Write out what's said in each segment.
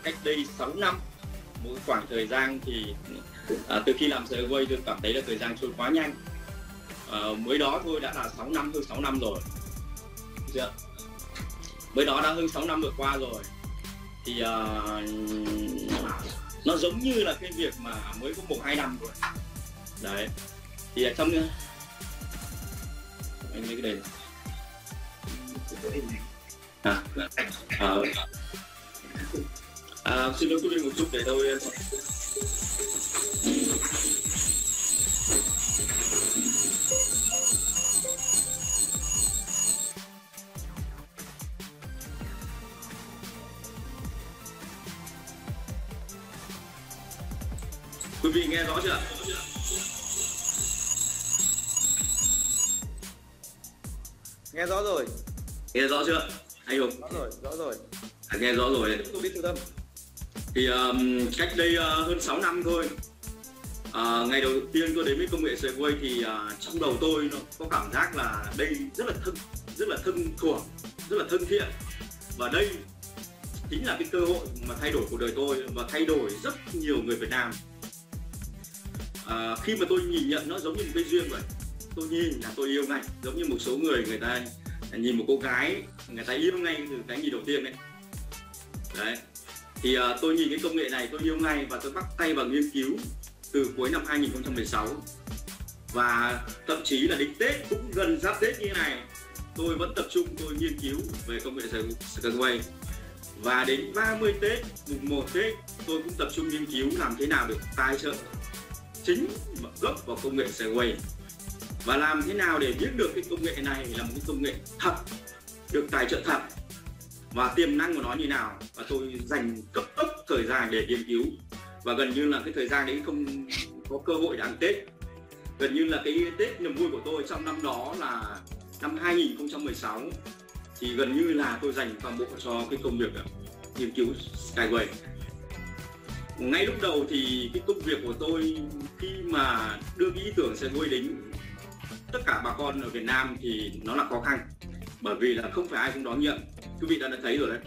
cách đây 6 năm, một khoảng thời gian thì từ khi làm Segway tôi cảm thấy là thời gian trôi quá nhanh. Mới đó thôi đã là 6 năm, hơn 6 năm rồi. Mới đó đã hơn 6 năm vừa qua rồi. Thì nó giống như là cái việc mà mới có 1-2 năm rồi. Đấy. Thì trong anh lấy cái đây. Xin lỗi quý vị một chút để tôi quý vị nghe rõ chưa? Nghe rõ rồi. Nghe rõ chưa? Anh Hùng? Rõ rồi. Nghe rõ rồi. Tôi biết từ tâm. Thì cách đây hơn 6 năm thôi, ngày đầu tiên tôi đến với công nghệ Segway thì trong đầu tôi nó có cảm giác là đây rất là thân thuộc, rất là thân thiện, và đây chính là cái cơ hội mà thay đổi cuộc đời tôi và thay đổi rất nhiều người Việt Nam. Khi mà tôi nhìn nhận nó giống như một cái duyên vậy, tôi nhìn là tôi yêu ngay, giống như một số người ta nhìn một cô gái, người ta yêu ngay từ cái nhìn đầu tiên đấy. Đấy. Thì tôi nhìn cái công nghệ này tôi yêu ngay và tôi bắt tay vào nghiên cứu từ cuối năm 2016. Và thậm chí là đến Tết, cũng gần giáp Tết như thế này, tôi vẫn tập trung tôi nghiên cứu về công nghệ Segway. Và đến 30 Tết, mùng 1 Tết, tôi cũng tập trung nghiên cứu làm thế nào được tài trợ chính và gốc vào công nghệ Segway. Và làm thế nào để biết được cái công nghệ này là một cái công nghệ thật, được tài trợ thật, và tiềm năng của nó như nào. Và tôi dành cấp tốc thời gian để nghiên cứu. Và gần như là cái thời gian đấy không có cơ hội để ăn Tết. Gần như là cái Tết niềm vui của tôi trong năm đó là năm 2016, thì gần như là tôi dành toàn bộ cho cái công việc nghiên cứu Segway. Ngay lúc đầu thì cái công việc của tôi khi mà đưa cái ý tưởng Segway đến tất cả bà con ở Việt Nam thì nó là khó khăn, bởi vì là không phải ai cũng đón nhận. Quý vị đã thấy rồi đấy.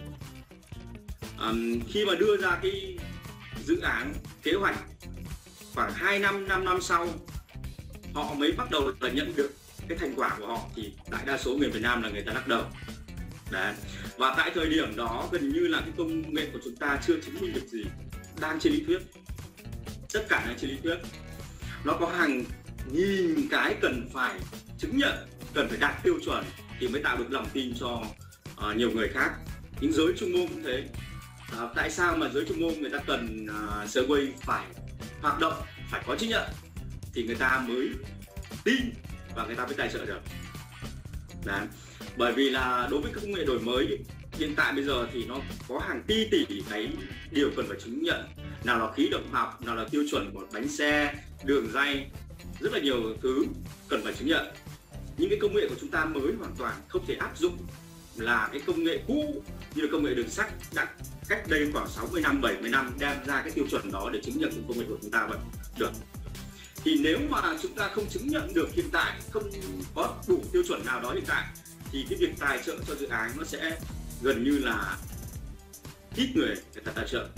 Khi mà đưa ra cái dự án, kế hoạch, khoảng 2 năm, 5 năm sau họ mới bắt đầu là nhận được cái thành quả của họ, thì đại đa số người Việt Nam là người ta lắc đầu. Đấy. Và tại thời điểm đó gần như là cái công nghệ của chúng ta chưa chứng minh được gì, đang trên lý thuyết, tất cả là trên lý thuyết. Nó có hàng nghìn cái cần phải chứng nhận, cần phải đạt tiêu chuẩn thì mới tạo được lòng tin cho nhiều người khác. Những giới chuyên môn cũng thế. Tại sao mà giới chuyên môn người ta cần Segway phải hoạt động, phải có chứng nhận thì người ta mới tin và người ta mới tài trợ được. Đấy. Bởi vì là đối với các công nghệ đổi mới hiện tại bây giờ thì nó có hàng tỷ cái điều cần phải chứng nhận, nào là khí động học, nào là tiêu chuẩn của bánh xe, đường ray, rất là nhiều thứ cần phải chứng nhận. Những cái công nghệ của chúng ta mới hoàn toàn không thể áp dụng là cái công nghệ cũ, như là công nghệ đường sắt đã cách đây khoảng 60 năm, 70 năm đem ra cái tiêu chuẩn đó để chứng nhận cái công nghệ của chúng ta vậy được. Thì nếu mà chúng ta không chứng nhận được hiện tại, không có đủ tiêu chuẩn nào đó hiện tại, thì cái việc tài trợ cho dự án nó sẽ gần như là ít người ta tài trợ.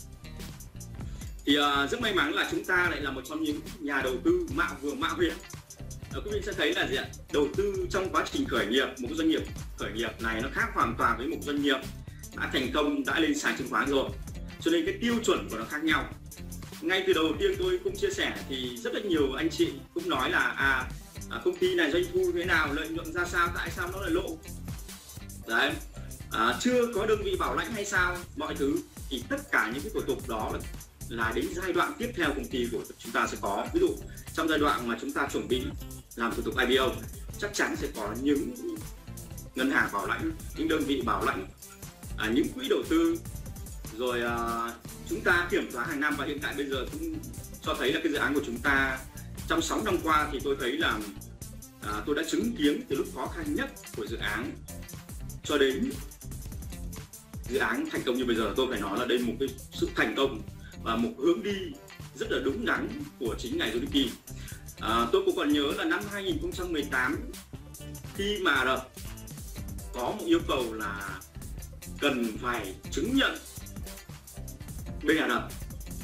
Thì rất may mắn là chúng ta lại là một trong những nhà đầu tư mạo hiểm. Quý vị sẽ thấy là gì ạ? Đầu tư trong quá trình khởi nghiệp, một doanh nghiệp khởi nghiệp này nó khác hoàn toàn với một doanh nghiệp đã thành công, đã lên sàn chứng khoán rồi. Cho nên cái tiêu chuẩn của nó khác nhau. Ngay từ đầu tiên tôi cũng chia sẻ thì rất là nhiều anh chị cũng nói là công ty này doanh thu thế nào, lợi nhuận ra sao, tại sao nó lại lộ. Đấy. Chưa có đơn vị bảo lãnh hay sao, mọi thứ. Thì tất cả những cái thủ tục đó là đến giai đoạn tiếp theo công ty của chúng ta sẽ có. Ví dụ trong giai đoạn mà chúng ta chuẩn bị làm thủ tục IPO, chắc chắn sẽ có những ngân hàng bảo lãnh, những đơn vị bảo lãnh, những quỹ đầu tư, rồi chúng ta kiểm toán hàng năm. Và hiện tại bây giờ cũng cho thấy là cái dự án của chúng ta trong 6 năm qua thì tôi thấy là tôi đã chứng kiến từ lúc khó khăn nhất của dự án cho đến dự án thành công như bây giờ. Tôi phải nói là đây là một cái sự thành công và một hướng đi rất là đúng đắn của chính ngài Yoniki. Tôi cũng còn nhớ là năm 2018 khi mà có một yêu cầu là cần phải chứng nhận bên Ả Rập.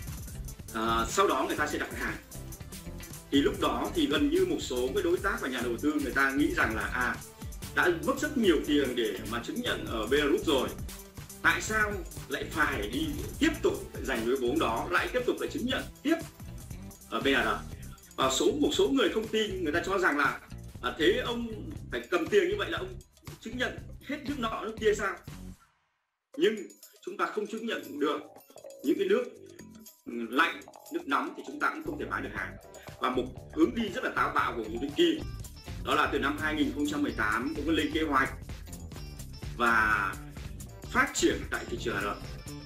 Sau đó người ta sẽ đặt hàng. Thì lúc đó thì gần như một số cái đối tác và nhà đầu tư người ta nghĩ rằng là đã mất rất nhiều tiền để mà chứng nhận ở Belarus rồi, tại sao lại phải đi tiếp tục dành cái vốn đó, lại tiếp tục phải chứng nhận tiếp ở bên Ả Rập. Và một số người không tin, người ta cho rằng là thế ông phải cầm tiền như vậy là ông chứng nhận hết nước nọ nước kia sao? Nhưng chúng ta không chứng nhận được những cái nước lạnh, nước nóng thì chúng ta cũng không thể bán được hàng. Và một hướng đi rất là táo bạo của Chủ tịch Kim, đó là từ năm 2018 cũng có lên kế hoạch và phát triển tại thị trường Ả Rập.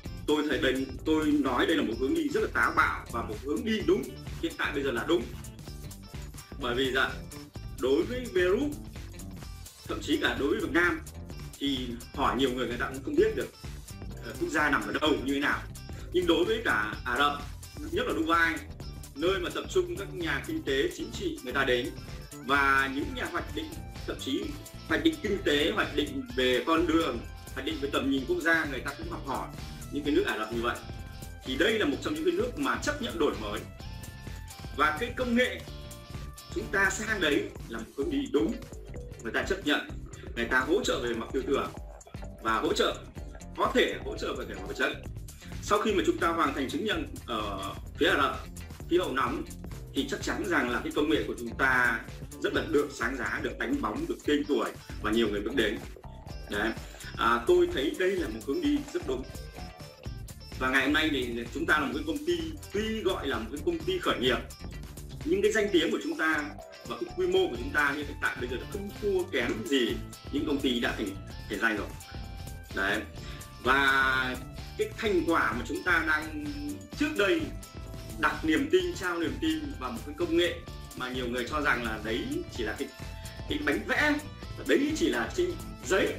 Tôi nói đây là một hướng đi rất là táo bạo và một hướng đi đúng, hiện tại bây giờ là đúng. Bởi vì đối với Belarus, thậm chí cả đối với Việt Nam thì hỏi nhiều người ta cũng không biết được quốc gia nằm ở đâu như thế nào. Nhưng đối với cả Ả Rập, nhất là Dubai, nơi mà tập trung các nhà kinh tế chính trị người ta đến, và những nhà hoạch định, thậm chí hoạch định kinh tế, hoạch định về con đường, hoạch định về tầm nhìn quốc gia, người ta cũng học hỏi những cái nước Ả Rập như vậy. Thì đây là một trong những cái nước mà chấp nhận đổi mới, và cái công nghệ chúng ta sang đấy là một hướng đi đúng. Người ta chấp nhận, người ta hỗ trợ về mặt tư tưởng và có thể hỗ trợ về mặt vật chất. Sau khi mà chúng ta hoàn thành chứng nhận ở phía Ả Rập, khí hậu nóng, thì chắc chắn rằng là cái công nghệ của chúng ta rất là được sáng giá, được đánh bóng, được tên tuổi và nhiều người biết đến. Đấy. Tôi thấy đây là một hướng đi rất đúng. Và ngày hôm nay thì chúng ta là một cái công ty, tuy gọi là một cái công ty khởi nghiệp, nhưng cái danh tiếng của chúng ta và cái quy mô của chúng ta hiện tại bây giờ là không thua kém gì những công ty đã thành danh rồi. Đấy. Và cái thành quả mà chúng ta đang trước đây đặt niềm tin, trao niềm tin vào một cái công nghệ mà nhiều người cho rằng là đấy chỉ là cái bánh vẽ, đấy chỉ là trên giấy,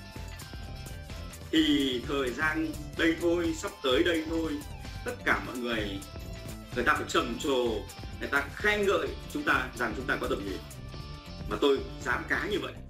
thì thời gian đây thôi, sắp tới đây thôi, tất cả mọi người ta phải trầm trồ, người ta khen ngợi chúng ta rằng chúng ta có tầm nhìn, mà tôi dám cá như vậy.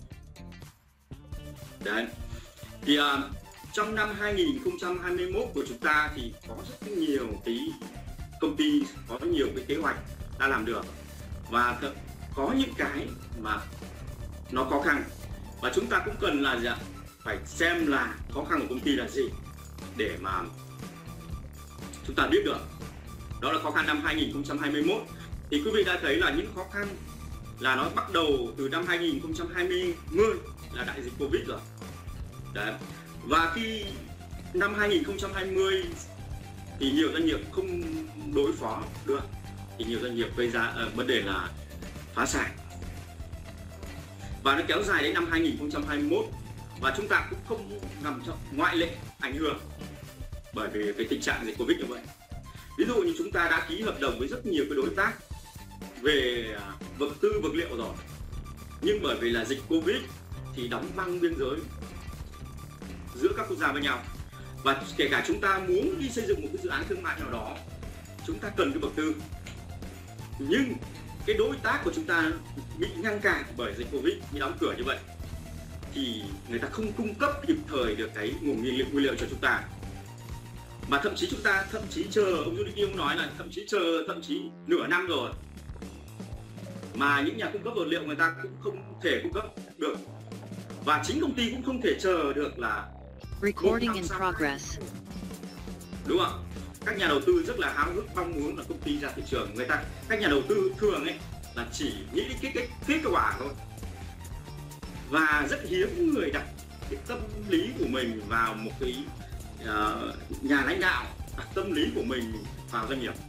Đấy. Thì trong năm 2021 của chúng ta thì có rất nhiều cái công ty, có nhiều cái kế hoạch đã làm được, và có những cái mà nó khó khăn, và chúng ta cũng cần là phải xem là khó khăn của công ty là gì để mà chúng ta biết được. Đó là khó khăn năm 2021. Thì quý vị đã thấy là những khó khăn là nó bắt đầu từ năm 2020 là đại dịch Covid rồi. Đấy. Và khi năm 2020 thì nhiều doanh nghiệp không đối phó được, thì nhiều doanh nghiệp gây ra vấn đề là phá sản, và nó kéo dài đến năm 2021, và chúng ta cũng không nằm trong ngoại lệ ảnh hưởng bởi vì cái tình trạng dịch Covid như vậy. Ví dụ như chúng ta đã ký hợp đồng với rất nhiều cái đối tác về vật tư vật liệu rồi, nhưng bởi vì là dịch Covid thì đóng băng biên giới giữa các quốc gia với nhau, và kể cả chúng ta muốn đi xây dựng một cái dự án thương mại nào đó, chúng ta cần cái vật tư, nhưng cái đối tác của chúng ta bị ngăn cản bởi dịch Covid, bị đóng cửa như vậy, thì người ta không cung cấp kịp thời được cái nguồn nguyên liệu cho chúng ta. Mà thậm chí chúng ta chờ, ông Du Lịch Kim nói là thậm chí nửa năm rồi mà những nhà cung cấp vật liệu người ta cũng không thể cung cấp được, và chính công ty cũng không thể chờ được là Recording in progress. Đúng không? Các nhà đầu tư rất là háo hức mong muốn là công ty ra thị trường. Các nhà đầu tư thường ấy là chỉ nghĩ đến cái kết quả thôi, và rất hiếm người đặt cái tâm lý của mình vào một cái nhà lãnh đạo, đặt tâm lý của mình vào doanh nghiệp.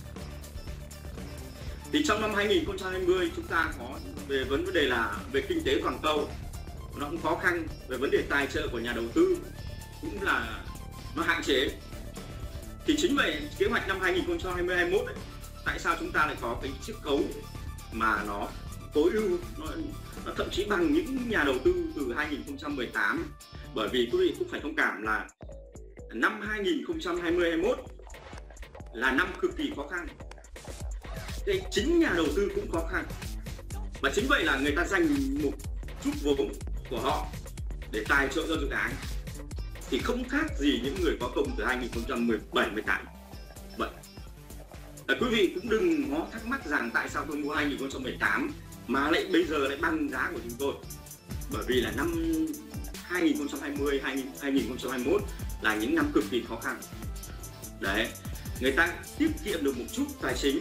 Thì trong năm 2020 chúng ta có về vấn đề là về kinh tế toàn cầu, nó cũng khó khăn, về vấn đề tài trợ của nhà đầu tư cũng là nó hạn chế. Thì chính vậy kế hoạch năm 2021 ấy, tại sao chúng ta lại có cái chiết khấu mà nó tối ưu, nó thậm chí bằng những nhà đầu tư từ 2018, bởi vì quý vị cũng phải thông cảm là năm 2020-21 là năm cực kỳ khó khăn. Thì chính nhà đầu tư cũng khó khăn, và chính vậy là người ta dành một chút vốn của họ để tài trợ cho dự án, thì không khác gì những người có công từ 2017-18. Quý vị cũng đừng có thắc mắc rằng tại sao tôi mua 2018 mà lại bây giờ lại bằng giá của chúng tôi. Bởi vì là năm 2020, 2021 là những năm cực kỳ khó khăn. Đấy, người ta tiết kiệm được một chút tài chính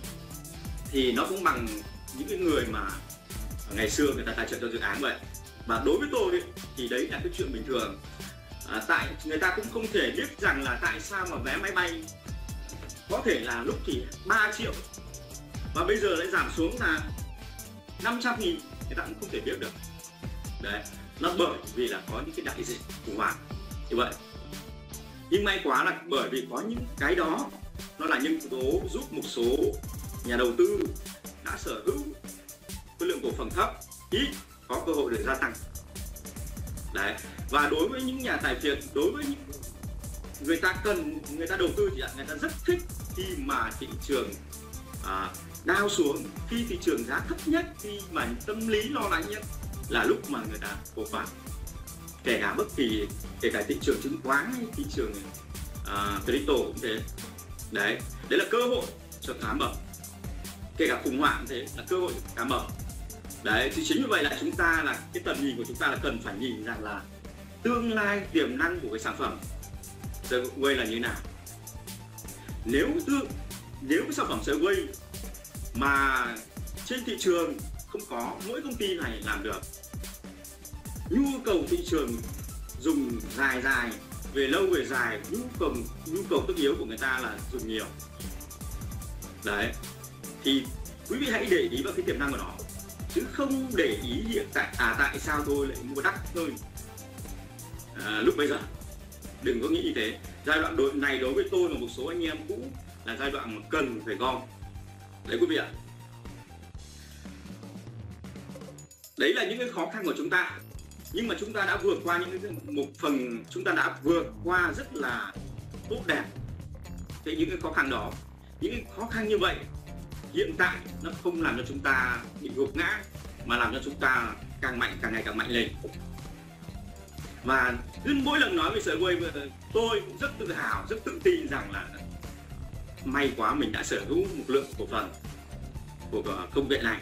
thì nó cũng bằng những cái người mà ngày xưa người ta tài trợ cho dự án vậy. Và đối với tôi thì đấy là cái chuyện bình thường. Tại người ta cũng không thể biết rằng là tại sao mà vé máy bay có thể là lúc thì 3 triệu và bây giờ lại giảm xuống là 500.000, người ta cũng không thể biết được. Đấy, nó bởi vì là có những cái đại dịch khủng hoảng như vậy. Nhưng may quá là bởi vì có những cái đó nó là những yếu tố giúp một số nhà đầu tư đã sở hữu khối lượng cổ phần thấp ít có cơ hội để gia tăng. Đấy, và đối với những nhà tài phiệt, đối với những người ta đầu tư thì người ta rất thích khi mà thị trường down xuống, khi thị trường giá thấp nhất, khi mà tâm lý lo lắng nhất là lúc mà người ta cổ phần. Kể cả bất kỳ, kể cả thị trường chứng khoán hay thị trường crypto cũng thế. Đấy là cơ hội cho cá mập. Kể cả khủng hoảng thế là cơ hội cho cá mập. Đấy, thì chính vì vậy là chúng ta là cái tầm nhìn của chúng ta là cần phải nhìn rằng là tương lai tiềm năng của cái sản phẩm Segway là như thế nào. Nếu cái sản phẩm Segway mà trên thị trường không có, mỗi công ty này làm được, nhu cầu thị trường dùng dài về lâu về dài, nhu cầu tất yếu của người ta là dùng nhiều. Đấy, thì quý vị hãy để ý vào cái tiềm năng của nó, chứ không để ý hiện tại tại sao tôi lại mua đắt thôi lúc bây giờ. Đừng có nghĩ như thế. Giai đoạn này đối với tôi và một số anh em cũ là giai đoạn mà cần phải gom. Đấy quý vị ạ. Đấy là những cái khó khăn của chúng ta. Nhưng mà chúng ta đã vượt qua một phần, chúng ta đã vượt qua rất là tốt đẹp thế những cái khó khăn đó. Những cái khó khăn như vậy hiện tại nó không làm cho chúng ta bị gục ngã, mà làm cho chúng ta càng ngày càng mạnh lên. Và cứ mỗi lần nói về Segway, tôi cũng rất tự hào, rất tự tin rằng là may quá mình đã sở hữu một lượng cổ phần của công nghệ này.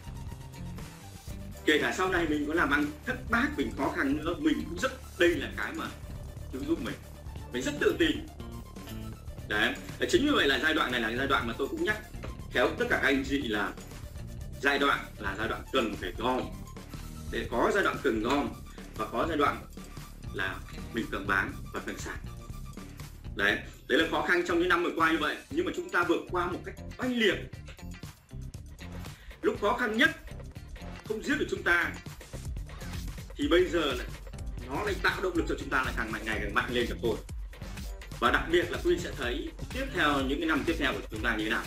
Kể cả sau này mình có làm ăn thất bát, mình khó khăn nữa, mình cũng đây là cái mà giúp mình rất tự tin. Đấy, chính vì vậy là giai đoạn này là giai đoạn mà tôi cũng nhắc khéo tất cả các anh chị là giai đoạn cần phải gom. Để có giai đoạn cần gom và có giai đoạn là mình cần bán và cần sàn. Đấy là khó khăn trong những năm vừa qua như vậy, nhưng mà chúng ta vượt qua một cách oanh liệt. Lúc khó khăn nhất không giết được chúng ta thì bây giờ nó lại tạo động lực cho chúng ta là ngày càng mạnh lên được thôi. Và đặc biệt là quý vị sẽ thấy tiếp theo những cái năm tiếp theo của chúng ta như thế nào.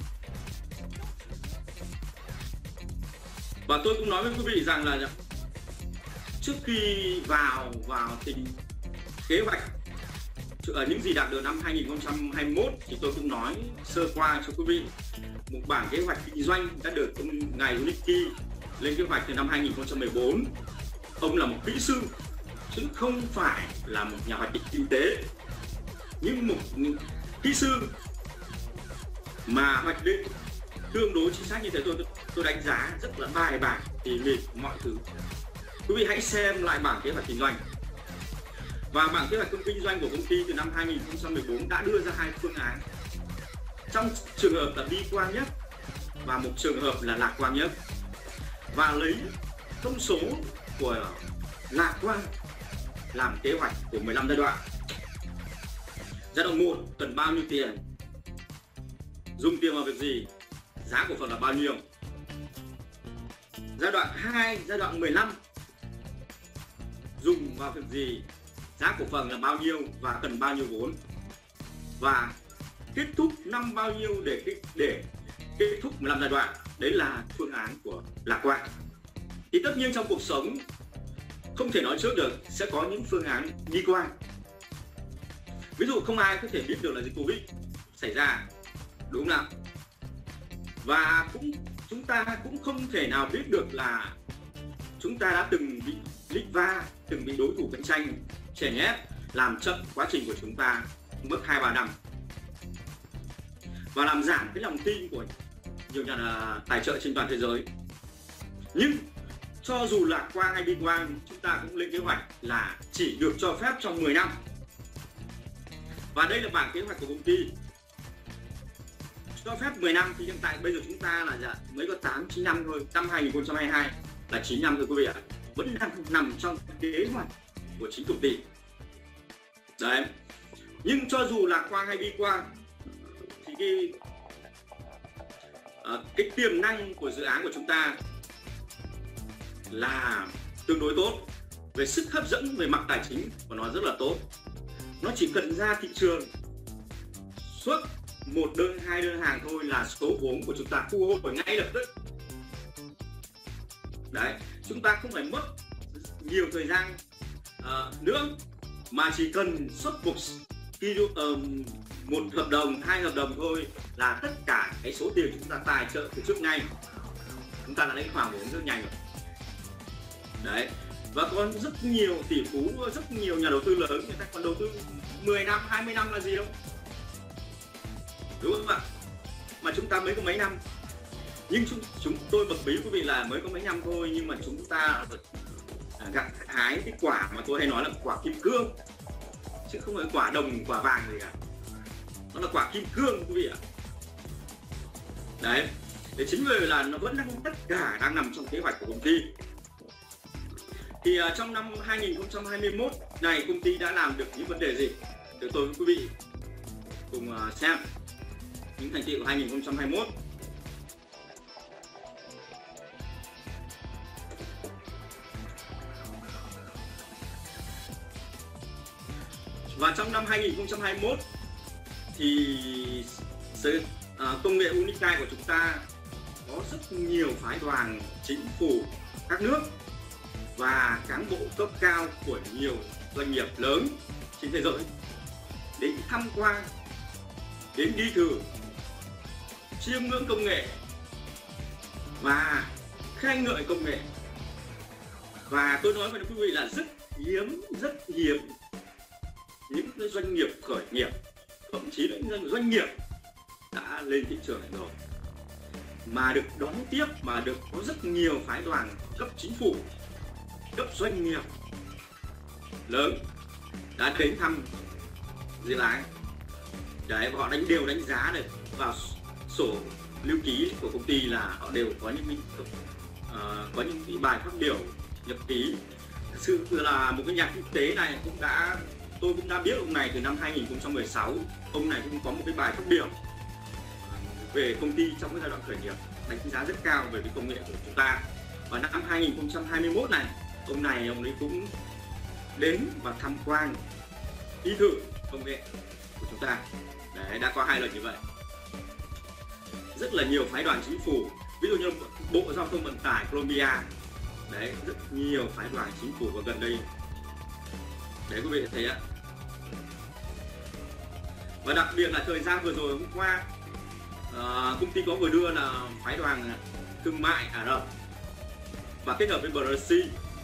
Và tôi cũng nói với quý vị rằng là trước khi vào tình kế hoạch những gì đạt được năm 2021 thì tôi cũng nói sơ qua cho quý vị một bản kế hoạch kinh doanh đã được ông ngài Nicky lên kế hoạch từ năm 2014. Ông là một kỹ sư chứ không phải là một nhà hoạch định kinh tế, nhưng một kỹ sư mà hoạch định tương đối chính xác như thế. Tôi đánh giá rất là bài bản, tỉ mỉ mọi thứ. Quý vị hãy xem lại bản kế hoạch kinh doanh. Và bản kế hoạch kinh doanh của công ty từ năm 2014 đã đưa ra 2 phương án. Trong trường hợp là bi quan nhất và một trường hợp là lạc quan nhất. Và lấy thông số của lạc quan làm kế hoạch của 15 giai đoạn. Giai đoạn 1 cần bao nhiêu tiền? Dùng tiền vào việc gì? Giá cổ phần là bao nhiêu? Giai đoạn 2, giai đoạn 15 dùng vào việc gì? Giá cổ phần là bao nhiêu và cần bao nhiêu vốn? Và kết thúc năm bao nhiêu để kết thúc 15 giai đoạn? Đấy là phương án của lạc quan. Thì tất nhiên trong cuộc sống không thể nói trước được, sẽ có những phương án bi quan. Ví dụ không ai có thể biết được là dịch Covid xảy ra, đúng không nào? Và chúng ta cũng không thể nào biết được là chúng ta đã từng bị lích va, từng bị đối thủ cạnh tranh chèn ép làm chậm quá trình của chúng ta mất 2-3 năm. và làm giảm cái lòng tin của nhiều nhà tài trợ trên toàn thế giới. Nhưng cho dù lạc quan hay bi quan, chúng ta cũng lên kế hoạch là chỉ được cho phép trong 10 năm. Và đây là bảng kế hoạch của công ty. Cho phép 10 năm thì hiện tại bây giờ chúng ta là mới có 8-9 năm thôi. Năm 2022 là 9 năm thôi quý vị ạ. Vẫn đang nằm trong kế hoạch của chính công ty. Đấy. Nhưng cho dù lạc quan hay bi quan thì cái tiềm năng của dự án của chúng ta là tương đối tốt. Về sức hấp dẫn về mặt tài chính của nó rất là tốt. Nó chỉ cần ra thị trường xuất 1 đơn 2 đơn hàng thôi là số vốn của chúng ta thu hồi ngay lập tức. Đấy, chúng ta không phải mất nhiều thời gian nữa, mà chỉ cần xuất một hợp đồng, 2 hợp đồng thôi là tất cả cái số tiền chúng ta tài trợ từ trước ngay chúng ta đã lấy khoản vốn rất nhanh rồi. Đấy, và có rất nhiều tỷ phú, rất nhiều nhà đầu tư lớn, người ta còn đầu tư 10 năm, 20 năm là gì đâu, đúng không ạ? Mà chúng ta mới có mấy năm. Nhưng chúng tôi bật mí quý vị là mới có mấy năm thôi, nhưng mà chúng ta gặt hái cái quả mà tôi hay nói là quả kim cương, chứ không phải quả đồng, quả vàng gì cả. Nó là quả kim cương quý vị ạ. Đấy, để chính vì là nó vẫn đang tất cả đang nằm trong kế hoạch của công ty. Thì trong năm 2021 này công ty đã làm được những vấn đề gì? Để tôi với quý vị cùng xem những thành tựu 2021. Và trong năm 2021 thì công nghệ Unicai của chúng ta có rất nhiều phái đoàn chính phủ các nước và cán bộ cấp cao của nhiều doanh nghiệp lớn trên thế giới đến tham quan, đến đi thử, chiêm ngưỡng công nghệ và khen ngợi công nghệ. Và tôi nói với quý vị là rất hiếm những cái doanh nghiệp khởi nghiệp, thậm chí là những doanh nghiệp đã lên thị trường này rồi mà được đón tiếp, mà được có rất nhiều phái đoàn cấp chính phủ, cấp doanh nghiệp lớn đã đến thăm dự án. Đấy, và họ đều đánh giá được vào sổ lưu ký của công ty là họ đều có những cái bài phát biểu nhật ký. Thực sự là một cái nhà kinh tế này tôi cũng đã biết ông này từ năm 2016. Ông này cũng có một cái bài phát biểu về công ty trong cái giai đoạn khởi nghiệp, đánh giá rất cao về cái công nghệ của chúng ta. Và năm 2021 này, ông ấy cũng đến và tham quan, đi thử công nghệ của chúng ta. Đấy, đã có 2 lần như vậy. Rất là nhiều phái đoàn chính phủ, ví dụ như Bộ Giao thông Vận tải Colombia. Đấy, rất nhiều phái đoàn chính phủ và gần đây. Đấy quý vị thấy ạ. Và đặc biệt là thời gian vừa rồi hôm qua, công ty có vừa đưa là phái đoàn thương mại Ả Rập và kết hợp với Brazil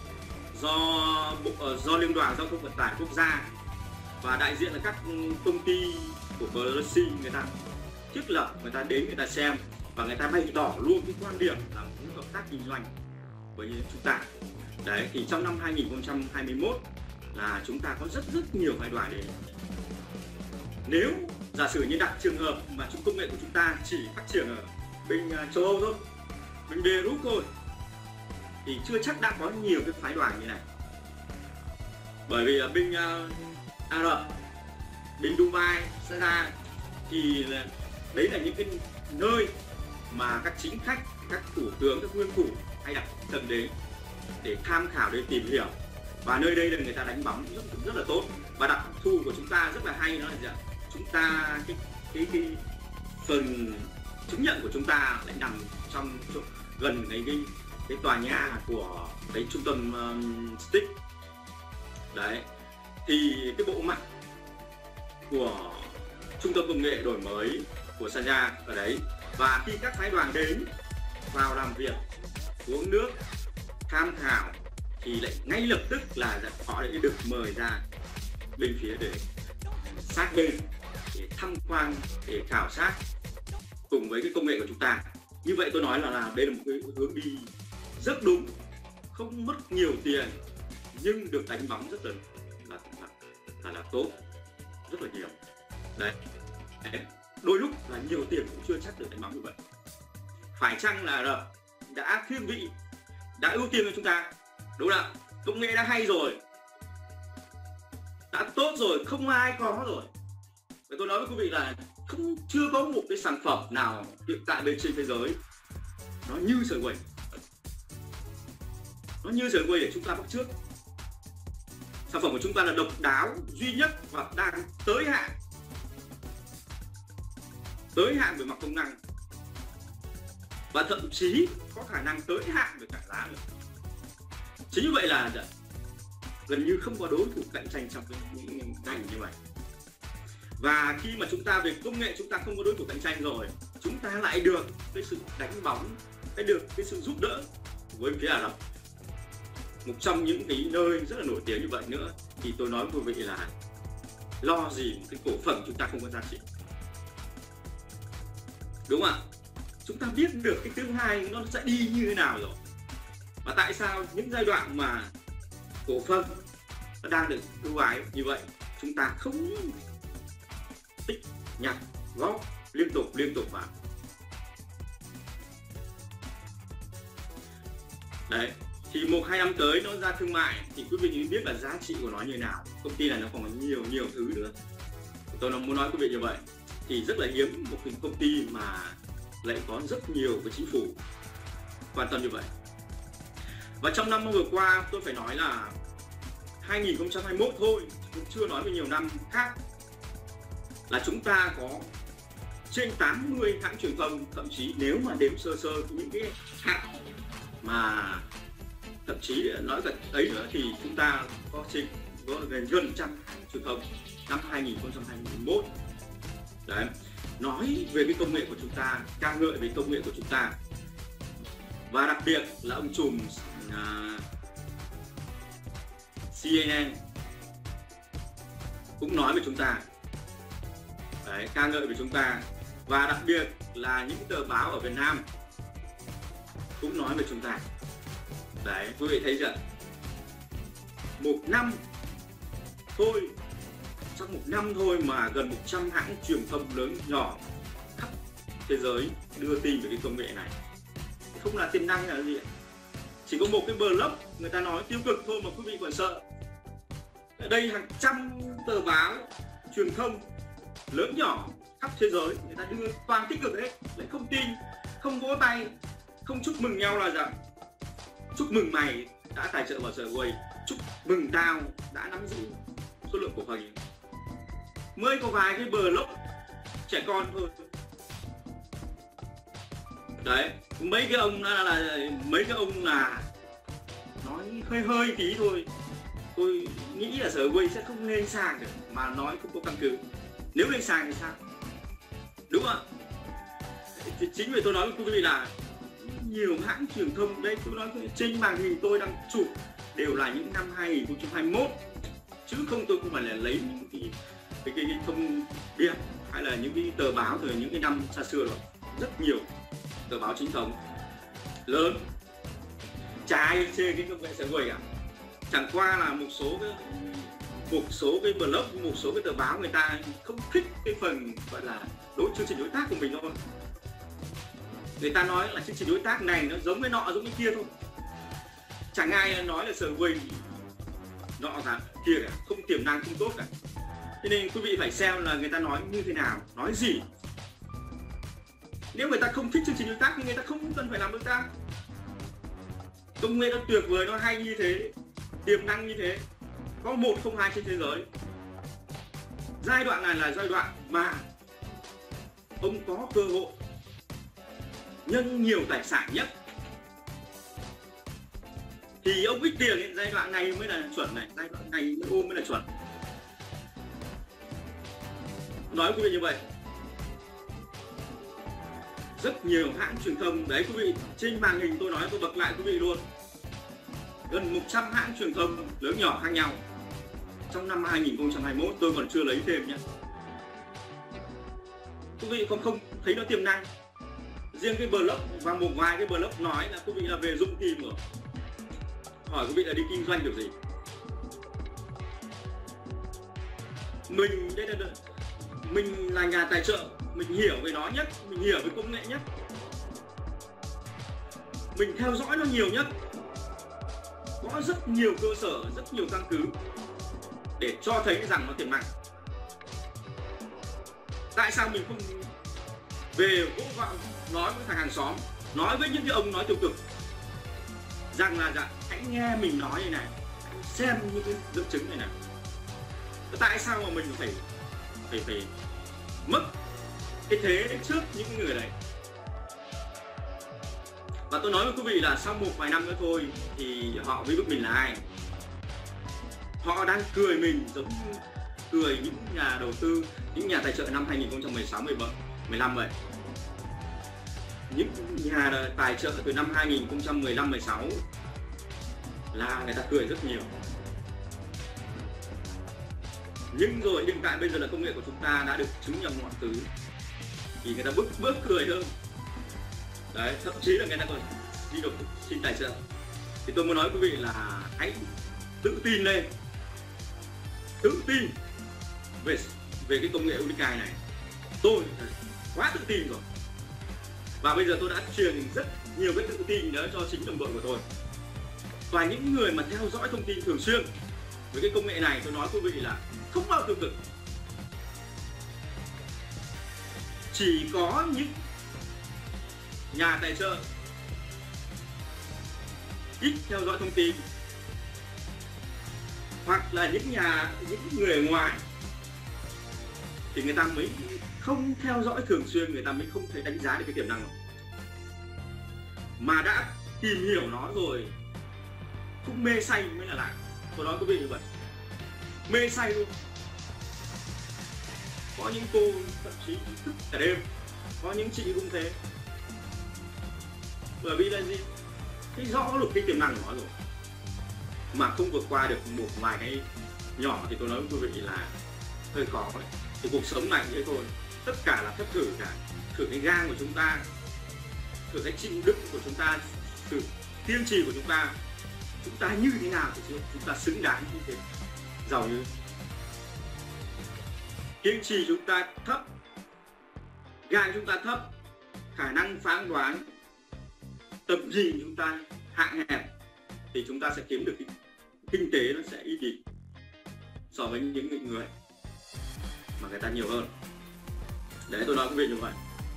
do Liên đoàn Giao thông Vận tải Quốc gia và đại diện là các công ty của Brazil, người ta thiết lập, người ta đến, người ta xem và người ta bày tỏ luôn cái quan điểm là muốn hợp tác kinh doanh với chúng ta. Đấy, thì trong năm 2021 là chúng ta có rất nhiều phái đoàn đến. Nếu giả sử như đặt trường hợp mà công nghệ của chúng ta chỉ phát triển ở bên châu Âu thôi, bên Beirut thôi, thì chưa chắc đã có nhiều cái phái đoàn như này. Bởi vì ở bên Ả Rập, bên Dubai, Sharjah thì đấy là những cái nơi mà các chính khách, các thủ tướng, các nguyên thủ hay đặt cần đến để tham khảo, để tìm hiểu. Và nơi đây là người ta đánh bóng rất là tốt. Và đặc thù của chúng ta rất là hay, đó là gì ạ? Chúng ta cái phần chứng nhận của chúng ta lại nằm trong gần cái tòa nhà của cái trung tâm STIC. Đấy, thì cái bộ mặt của trung tâm công nghệ đổi mới của Sharjah ở đấy. Và khi các phái đoàn đến vào làm việc, uống nước, tham khảo thì lại ngay lập tức là họ đã được mời ra bên phía để sát bên, để tham quan, để khảo sát cùng với cái công nghệ của chúng ta. Như vậy tôi nói là đây là một cái hướng đi rất đúng, không mất nhiều tiền nhưng được đánh bóng rất là tốt, rất là nhiều. Đấy, đôi lúc là nhiều tiền cũng chưa chắc được đánh bóng như vậy. Phải chăng là đã thiên vị, đã ưu tiên cho chúng ta, đúng không ạ? Công nghệ đã hay rồi, đã tốt rồi, không ai có rồi. Và tôi nói với quý vị là chưa có một cái sản phẩm nào hiện tại bên trên thế giới nó như Segway, nó như Segway để chúng ta bắt chước. Sản phẩm của chúng ta là độc đáo, duy nhất và đang tới hạn về mặt công năng, và thậm chí có khả năng tới hạn về cả giá nữa. Chính như vậy là gần như không có đối thủ cạnh tranh trong những ngành như vậy. Và khi mà chúng ta về công nghệ chúng ta không có đối thủ cạnh tranh rồi, chúng ta lại được cái sự đánh bóng, được cái sự giúp đỡ với phía Ả Rập, một trong những cái nơi rất là nổi tiếng như vậy nữa, thì tôi nói với quý vị là lo gì cái cổ phần chúng ta không có giá trị, đúng không ạ? Chúng ta biết được cái tương lai nó sẽ đi như thế nào rồi, và tại sao những giai đoạn mà cổ phần nó đang được ưu ái như vậy chúng ta không tích nhặt góp liên tục vào. Đấy, thì 1-2 năm tới nó ra thương mại thì quý vị biết là giá trị của nó như thế nào. Công ty này nó còn có nhiều thứ nữa. Tôi muốn nói quý vị như vậy, thì rất là hiếm một cái công ty mà lại có rất nhiều cái chính phủ quan tâm như vậy. Và trong năm vừa qua tôi phải nói là 2021 thôi, cũng chưa nói về nhiều năm khác, là chúng ta có trên 80 hãng truyền thông, thậm chí nếu mà đếm sơ những cái hãng mà thậm chí nói gần ấy nữa thì chúng ta có gần trăm hãng truyền thông năm 2021. Đấy, nói về cái công nghệ của chúng ta, ca ngợi về công nghệ của chúng ta, và đặc biệt là ông trùm CNN cũng nói về chúng ta. Đấy, ca ngợi về chúng ta, và đặc biệt là những tờ báo ở Việt Nam cũng nói về chúng ta. Đấy, quý vị thấy chưa? Một năm thôi, trong một năm thôi mà gần 100 hãng truyền thông lớn nhỏ khắp thế giới đưa tin về cái công nghệ này. Không là tiềm năng là gì ạ? Chỉ có một cái blog người ta nói tiêu cực thôi mà quý vị còn sợ. Ở đây hàng trăm tờ báo truyền thông lớn nhỏ khắp thế giới người ta đưa toàn tích cực hết, lại không tin, không vỗ tay, không chúc mừng nhau là rằng chúc mừng mày đã tài trợ vào Segway, chúc mừng tao đã nắm giữ số lượng cổ phần. Mới có vài cái blog trẻ con thôi. Đấy, mấy cái ông là nói hơi tí thôi. Tôi nghĩ là Segway sẽ không lên sàn được, mà nói không có căn cứ. Nếu lên sàn thì sao? Đúng không ạ? Chính vì tôi nói với quý vị là nhiều hãng truyền thông đây, tôi nói trên màn hình tôi đang chụp đều là những năm 2021, chứ tôi không phải là lấy những cái thông điệp hay là những cái tờ báo từ những cái năm xa xưa rồi. Rất nhiều tờ báo chính thống lớn chả ai chê cái công nghệ Segway cả, chẳng qua là một số cái blog, một số cái tờ báo người ta không thích cái phần gọi là chương trình đối tác của mình thôi. Người ta nói là chương trình đối tác này nó giống cái nọ giống cái kia thôi, chẳng ai nói là Segway nọ cả kia cả, không tiềm năng, không tốt cả. Cho nên quý vị phải xem là người ta nói như thế nào, nói gì. Nếu người ta không thích chương trình đối tác thì người ta không cần phải làm đối tác. Công nghệ nó tuyệt vời, nó hay như thế, tiềm năng như thế, có 1 không 2 trên thế giới. Giai đoạn này là giai đoạn mà ông có cơ hội nhân nhiều tài sản nhất, thì ông ít tiền ấy, giai đoạn này mới là chuẩn này, giai đoạn này mới ôm mới là chuẩn. Nói quý vị như vậy. Rất nhiều hãng truyền thông đấy quý vị, trên màn hình tôi nói, tôi bật lại quý vị luôn, gần 100 hãng truyền thông lớn nhỏ khác nhau trong năm 2021, tôi còn chưa lấy thêm nhé. Quý vị thấy nó tiềm năng. Riêng cái blog và một vài cái blog nói là quý vị là về dụng tìm rồi, hỏi quý vị là đi kinh doanh kiểu gì. Mình là nhà tài trợ, mình hiểu về nó nhất, mình hiểu về công nghệ nhất, mình theo dõi nó nhiều nhất, có rất nhiều cơ sở, rất nhiều căn cứ để cho thấy rằng nó tiềm năng. Tại sao mình không về vỗ vào nói với thằng hàng xóm, nói với những cái ông nói tiêu cực rằng là hãy nghe mình nói như này, hãy xem những cái dẫn chứng này này. Tại sao mà mình phải mất cái thế trước những người đấy? Và tôi nói với quý vị là sau một vài năm nữa thôi thì họ mới biết mình là ai. Họ đang cười mình giống như cười những nhà đầu tư, những nhà tài trợ năm 2016, 15 vậy. Những nhà tài trợ từ năm 2015, 16 là người ta cười rất nhiều. Nhưng rồi hiện tại bây giờ là công nghệ của chúng ta đã được chứng nhận mọi thứ thì người ta bớt cười hơn. Đấy, thậm chí là người ta còn đi được xin tài trợ. Thì tôi muốn nói quý vị là hãy tự tin lên, tự tin về cái công nghệ Unicai này. Tôi quá tự tin rồi. Và bây giờ tôi đã truyền rất nhiều cái tự tin đó cho chính đồng đội của tôi. Và những người mà theo dõi thông tin thường xuyên với cái công nghệ này, tôi nói quý vị là không bao tiêu cực. Chỉ có những nhà tài trợ ít theo dõi thông tin, hoặc là những người ở ngoài thì người ta mới không theo dõi thường xuyên, người ta mới không thể đánh giá được cái tiềm năng này. Mà đã tìm hiểu nó rồi, cũng mê say mới là lạ. Tôi nói quý vị như vậy, mê say luôn. Có những cô thậm chí thức cả đêm, có những chị cũng thế. Bởi vì là gì? Thấy rõ được cái tiềm năng của nó rồi, mà không vượt qua được một vài cái nhỏ thì tôi nói với quý vị là hơi khó đấy. Thì cuộc sống này thế thôi, tất cả là phép thử cả. Thử cái gan của chúng ta, thử cái chịu đựng của chúng ta, thử kiên trì của chúng ta như thế nào thì chúng ta xứng đáng như thế, giàu như. Kiên trì chúng ta thấp, gan chúng ta thấp, khả năng phán đoán, tầm nhìn chúng ta hạn hẹp thì chúng ta sẽ kiếm được kinh tế nó sẽ ít đi so với những người mà người ta nhiều hơn. Đấy, tôi nói quý vị như vậy.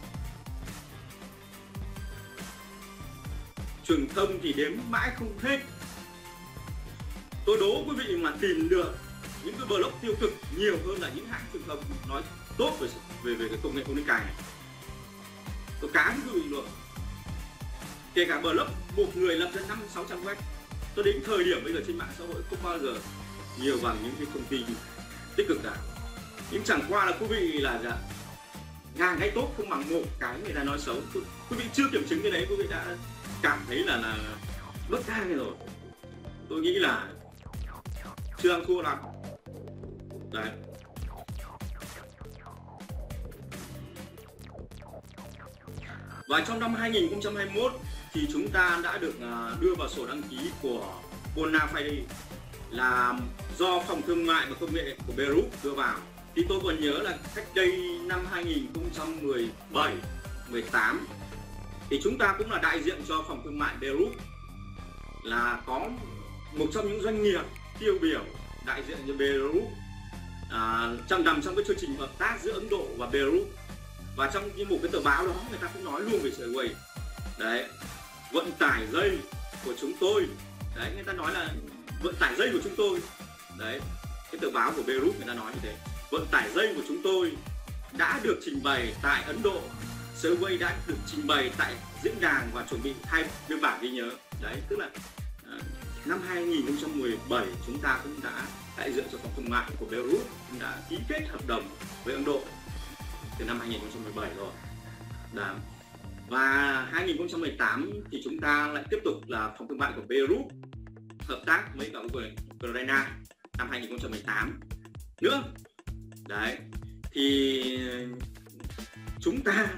Truyền thông thì đếm mãi không hết. Tôi đố quý vị mà tìm được những cái blog tiêu cực nhiều hơn là những hãng truyền thông nói tốt về cái công nghệ Unicai này. Tôi cám quý vị luôn. Kể cả blog một người lập ra 500-600 web, tôi đến thời điểm bây giờ trên mạng xã hội không bao giờ nhiều bằng những cái thông tin tích cực cả. Nhưng chẳng qua là quý vị là ngàn cái tốt không bằng một cái người ta nói xấu. Quý vị chưa kiểm chứng cái đấy, quý vị đã cảm thấy là bất an rồi. Tôi nghĩ là chưa ăn thua lắm. Đấy. Và trong năm 2021 thì chúng ta đã được đưa vào sổ đăng ký của Bonafide là do Phòng Thương mại và Công nghệ của Beirut đưa vào. Thì tôi còn nhớ là cách đây năm 2017, 18 thì chúng ta cũng là đại diện cho Phòng Thương mại Beirut, là có một trong những doanh nghiệp tiêu biểu đại diện cho Beirut nằm trong cái chương trình hợp tác giữa Ấn Độ và Beirut. Và trong một cái tờ báo đó người ta cũng nói luôn về Segway. Đấy, vận tải dây của chúng tôi. Đấy, người ta nói là vận tải dây của chúng tôi. Đấy, cái tờ báo của Beirut người ta nói như thế. Vận tải dây của chúng tôi đã được trình bày tại Ấn Độ. Segway đã được trình bày tại diễn đàn và chuẩn bị 2 biên bản ghi nhớ. Đấy, tức là năm 2017 chúng ta cũng đã đại diện cho Phòng Thương mại của Beirut cũng đã ký kết hợp đồng với Ấn Độ từ năm 2017 rồi. Đó. Và 2018 thì chúng ta lại tiếp tục là Phòng Thương mại của Beirut hợp tác với cả Ukraine năm 2018 nữa. Đấy, thì chúng ta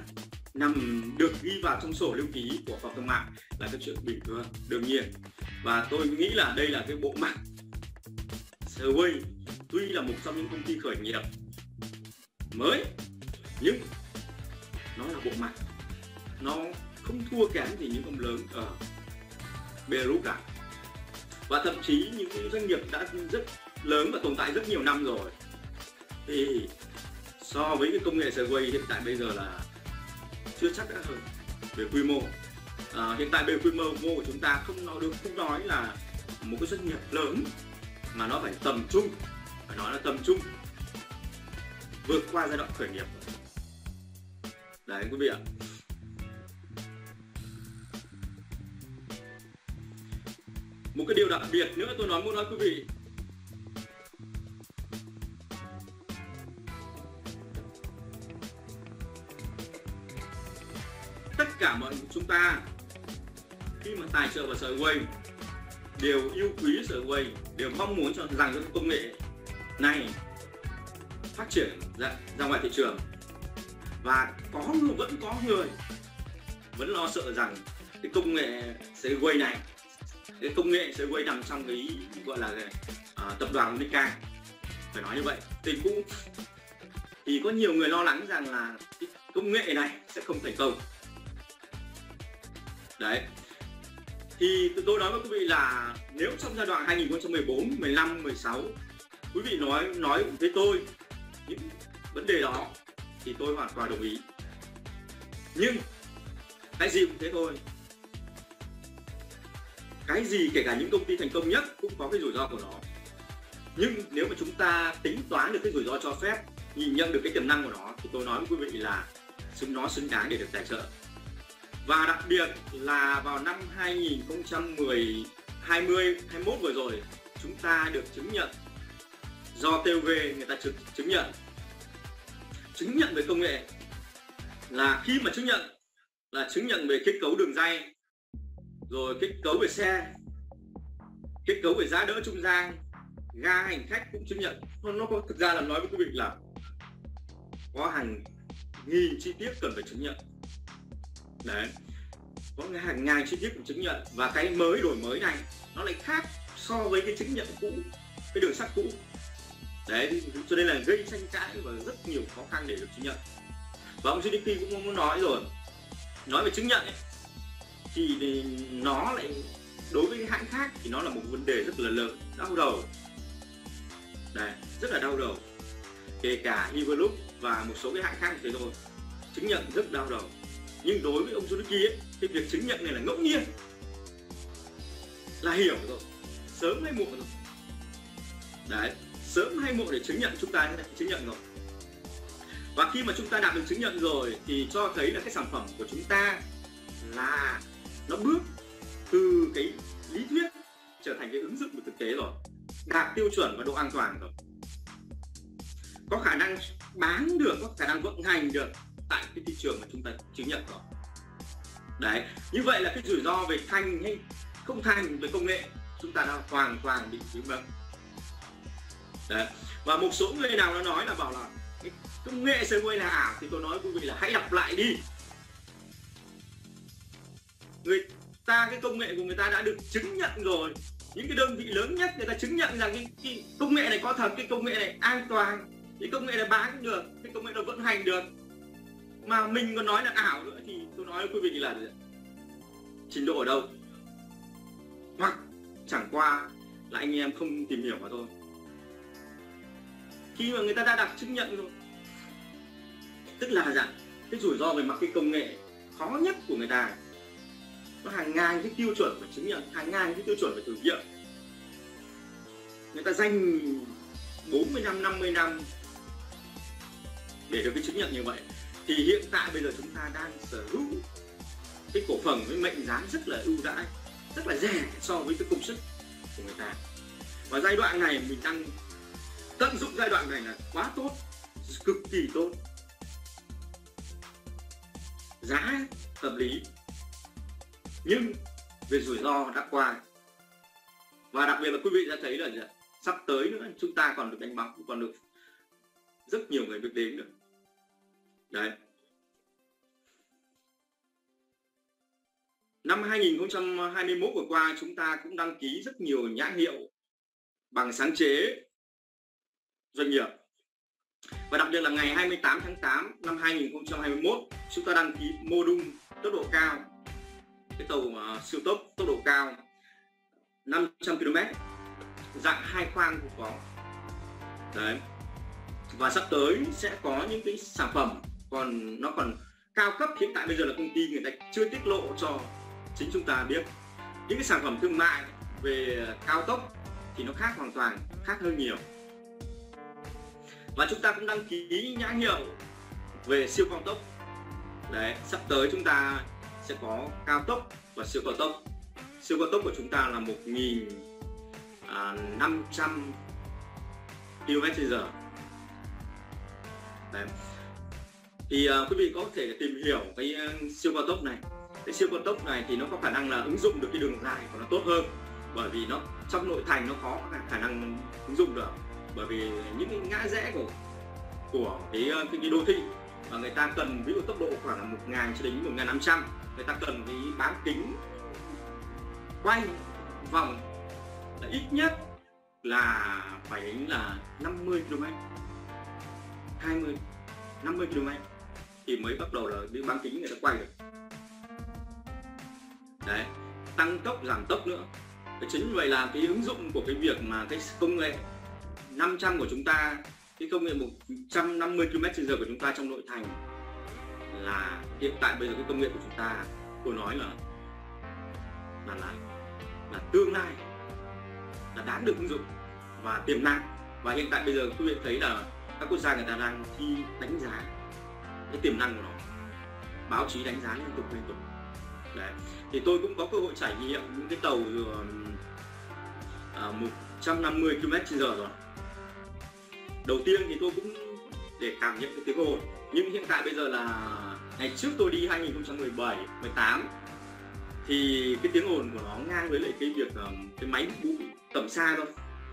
được ghi vào trong sổ lưu ký của phòng thương mại là cái chuyện bình thường, đương nhiên. Và tôi nghĩ là đây là cái bộ mặt Sway tuy là một trong những công ty khởi nghiệp mới, nhưng nó là bộ mặt, nó không thua kém gì những ông lớn ở Belarus cả. Và thậm chí những doanh nghiệp đã rất lớn và tồn tại rất nhiều năm rồi, thì so với cái công nghệ Sway hiện tại bây giờ là chưa chắc đã hơn về quy mô. Hiện tại về quy mô của chúng ta không nói là một cái doanh nghiệp lớn, mà nó phải tầm trung, phải nói là tầm trung, vượt qua giai đoạn khởi nghiệp. Đấy quý vị ạ. Một cái điều đặc biệt nữa tôi muốn nói quý vị, tất cả mọi chúng ta khi mà tài trợ vào Sway đều yêu quý Sway, đều mong muốn rằng cái công nghệ này phát triển ra ngoài thị trường. Và vẫn có người vẫn lo sợ rằng cái công nghệ Sway này, cái công nghệ Sway nằm trong cái gọi là tập đoàn Nika, phải nói như vậy, thì có nhiều người lo lắng rằng là cái công nghệ này sẽ không thành công. Đấy, thì tôi nói với quý vị là nếu trong giai đoạn 2014, 15, 16 quý vị nói với tôi những vấn đề đó thì tôi hoàn toàn đồng ý. Nhưng cái gì cũng thế thôi, cái gì kể cả những công ty thành công nhất cũng có cái rủi ro của nó. Nhưng nếu mà chúng ta tính toán được cái rủi ro cho phép, nhìn nhận được cái tiềm năng của nó, thì tôi nói với quý vị là nó xứng đáng để được tài trợ. Và đặc biệt là vào năm 2020, 21 vừa rồi, chúng ta được chứng nhận do TUV người ta chứng nhận về công nghệ, là khi mà chứng nhận về kết cấu đường ray, rồi kết cấu về xe, kết cấu về giá đỡ trung gian, ga hành khách cũng chứng nhận. Nó có thực ra là nói với quý vị là có hàng nghìn chi tiết cần phải chứng nhận. Đấy, có hàng ngàn chi tiết cũng chứng nhận. Và cái đổi mới này nó lại khác so với cái chứng nhận cũ, cái đường sắt cũ. Đấy, cho nên là gây tranh cãi và rất nhiều khó khăn để được chứng nhận. Và ông GDP cũng muốn nói rồi, nói về chứng nhận ấy, thì nó lại đối với hãng khác thì nó là một vấn đề rất là lớn, đau đầu. Đấy, rất là đau đầu. Kể cả Hyperloop và một số cái hãng khác như thế thôi, chứng nhận rất đau đầu. Nhưng đối với ông Suzuki ấy, cái việc chứng nhận này là ngẫu nhiên, là hiểu rồi, sớm hay muộn rồi. Đấy, sớm hay muộn để chứng nhận, chúng ta chứng nhận rồi. Và khi mà chúng ta đạt được chứng nhận rồi thì cho thấy là cái sản phẩm của chúng ta là nó bước từ cái lý thuyết trở thành cái ứng dụng của thực tế rồi, đạt tiêu chuẩn và độ an toàn rồi, có khả năng bán được, có khả năng vận hành được tại cái thị trường mà chúng ta chứng nhận rồi. Đấy, như vậy là cái rủi ro về thành hay không thành về công nghệ chúng ta đã hoàn toàn bị chiếm đóng. Đấy, và một số người nào nó nói là bảo là cái công nghệ Sway là ảo, thì tôi nói quý vị là hãy đọc lại đi. Cái công nghệ của người ta đã được chứng nhận rồi. Những cái đơn vị lớn nhất người ta chứng nhận rằng cái công nghệ này có thật, cái công nghệ này an toàn, cái công nghệ này bán được, cái công nghệ này vận hành được. Mà mình còn nói là ảo nữa thì tôi nói với quý vị là trình độ ở đâu? Hoặc chẳng qua là anh em không tìm hiểu mà thôi. Khi mà người ta đã đặt chứng nhận rồi, tức là rằng cái rủi ro về mặt cái công nghệ khó nhất của người ta, nó hàng ngàn cái tiêu chuẩn phải chứng nhận, hàng ngàn cái tiêu chuẩn phải thử nghiệm. Người ta dành 40 năm, 50 năm để được cái chứng nhận như vậy. Thì hiện tại bây giờ chúng ta đang sở hữu cái cổ phần với mệnh giá rất là ưu đãi, rất là rẻ so với cái công sức của người ta. Và giai đoạn này mình đang tận dụng giai đoạn này là quá tốt, cực kỳ tốt, giá hợp lý, nhưng về rủi ro đã qua. Và đặc biệt là quý vị đã thấy là sắp tới nữa chúng ta còn được đánh bóng, còn được rất nhiều người biết đến nữa. Đấy, Năm 2021 vừa qua chúng ta cũng đăng ký rất nhiều nhãn hiệu bằng sáng chế doanh nghiệp. Và đặc biệt là ngày 28 tháng 8 năm 2021 chúng ta đăng ký mô đun tốc độ cao, cái tàu siêu tốc tốc độ cao 500 km dạng 2 khoang cũng có. Đấy. Và sắp tới sẽ có những cái sản phẩm nó còn cao cấp, hiện tại bây giờ là công ty người ta chưa tiết lộ cho chính chúng ta biết. Những cái sản phẩm thương mại về cao tốc thì nó khác hoàn toàn, khác hơn nhiều. Và chúng ta cũng đăng ký nhãn hiệu về siêu cao tốc. Đấy, sắp tới chúng ta sẽ có cao tốc và siêu cao tốc. Siêu cao tốc của chúng ta là 1.500 km/h. Đấy. Thì quý vị có thể tìm hiểu cái siêu cao tốc này. Cái siêu cao tốc này thì nó có khả năng là ứng dụng được cái đường dài của nó tốt hơn, bởi vì nó trong nội thành nó khó khả năng ứng dụng được, bởi vì những cái ngã rẽ của cái đô thị và người ta cần ví dụ tốc độ khoảng là 1.000 cho đến 1.500, người ta cần cái bán kính quay vòng là ít nhất là phải đến là 50 km, 50 km thì mới bắt đầu là cái bán kính người ta quay được. Đấy, tăng tốc giảm tốc nữa. Và chính vậy là cái ứng dụng của cái việc mà cái công nghệ 500 của chúng ta, cái công nghệ 150 km/h của chúng ta trong nội thành là hiện tại bây giờ cái công nghệ của chúng ta, tôi nói là tương lai, là đáng được ứng dụng và tiềm năng. Và hiện tại bây giờ quý vị thấy là các quốc gia người ta đang thi đánh giá cái tiềm năng của nó, báo chí đánh giá liên tục. Đấy. Thì tôi cũng có cơ hội trải nghiệm những cái tàu 150 km/h rồi. Đầu tiên thì tôi cũng để cảm nhận cái tiếng ồn, nhưng hiện tại bây giờ là ngày trước tôi đi 2017, 18 thì cái tiếng ồn của nó ngang với lại cái việc cái máy bụi tầm xa thôi.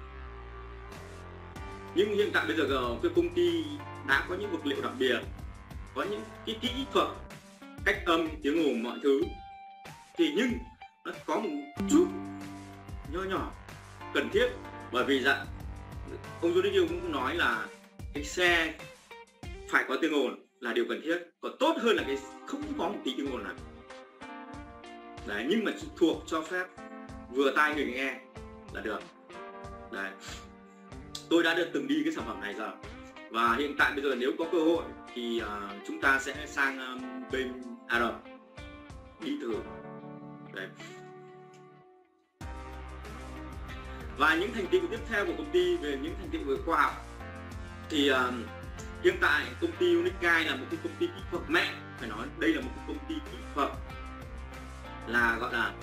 Nhưng hiện tại bây giờ cái công ty đã có những vật liệu đặc biệt, có những cái kỹ thuật cách âm, tiếng ồn mọi thứ, thì nhưng nó có một chút nhỏ cần thiết, bởi vì ông Johnny Gill cũng nói là cái xe phải có tiếng ồn là điều cần thiết, còn tốt hơn là cái không có một tí tiếng ồn nào. Đấy, nhưng mà thuộc cho phép vừa tai người nghe là được. Đấy, tôi đã được từng đi cái sản phẩm này rồi, và hiện tại bây giờ nếu có cơ hội thì chúng ta sẽ sang bên Ả Rập đi thử. Đấy. Và những thành tựu tiếp theo của công ty về những thành tựu về khoa học thì hiện tại công ty Unique Guide là một cái công ty kỹ thuật mẹ, phải nói đây là một cái công ty kỹ thuật, là gọi là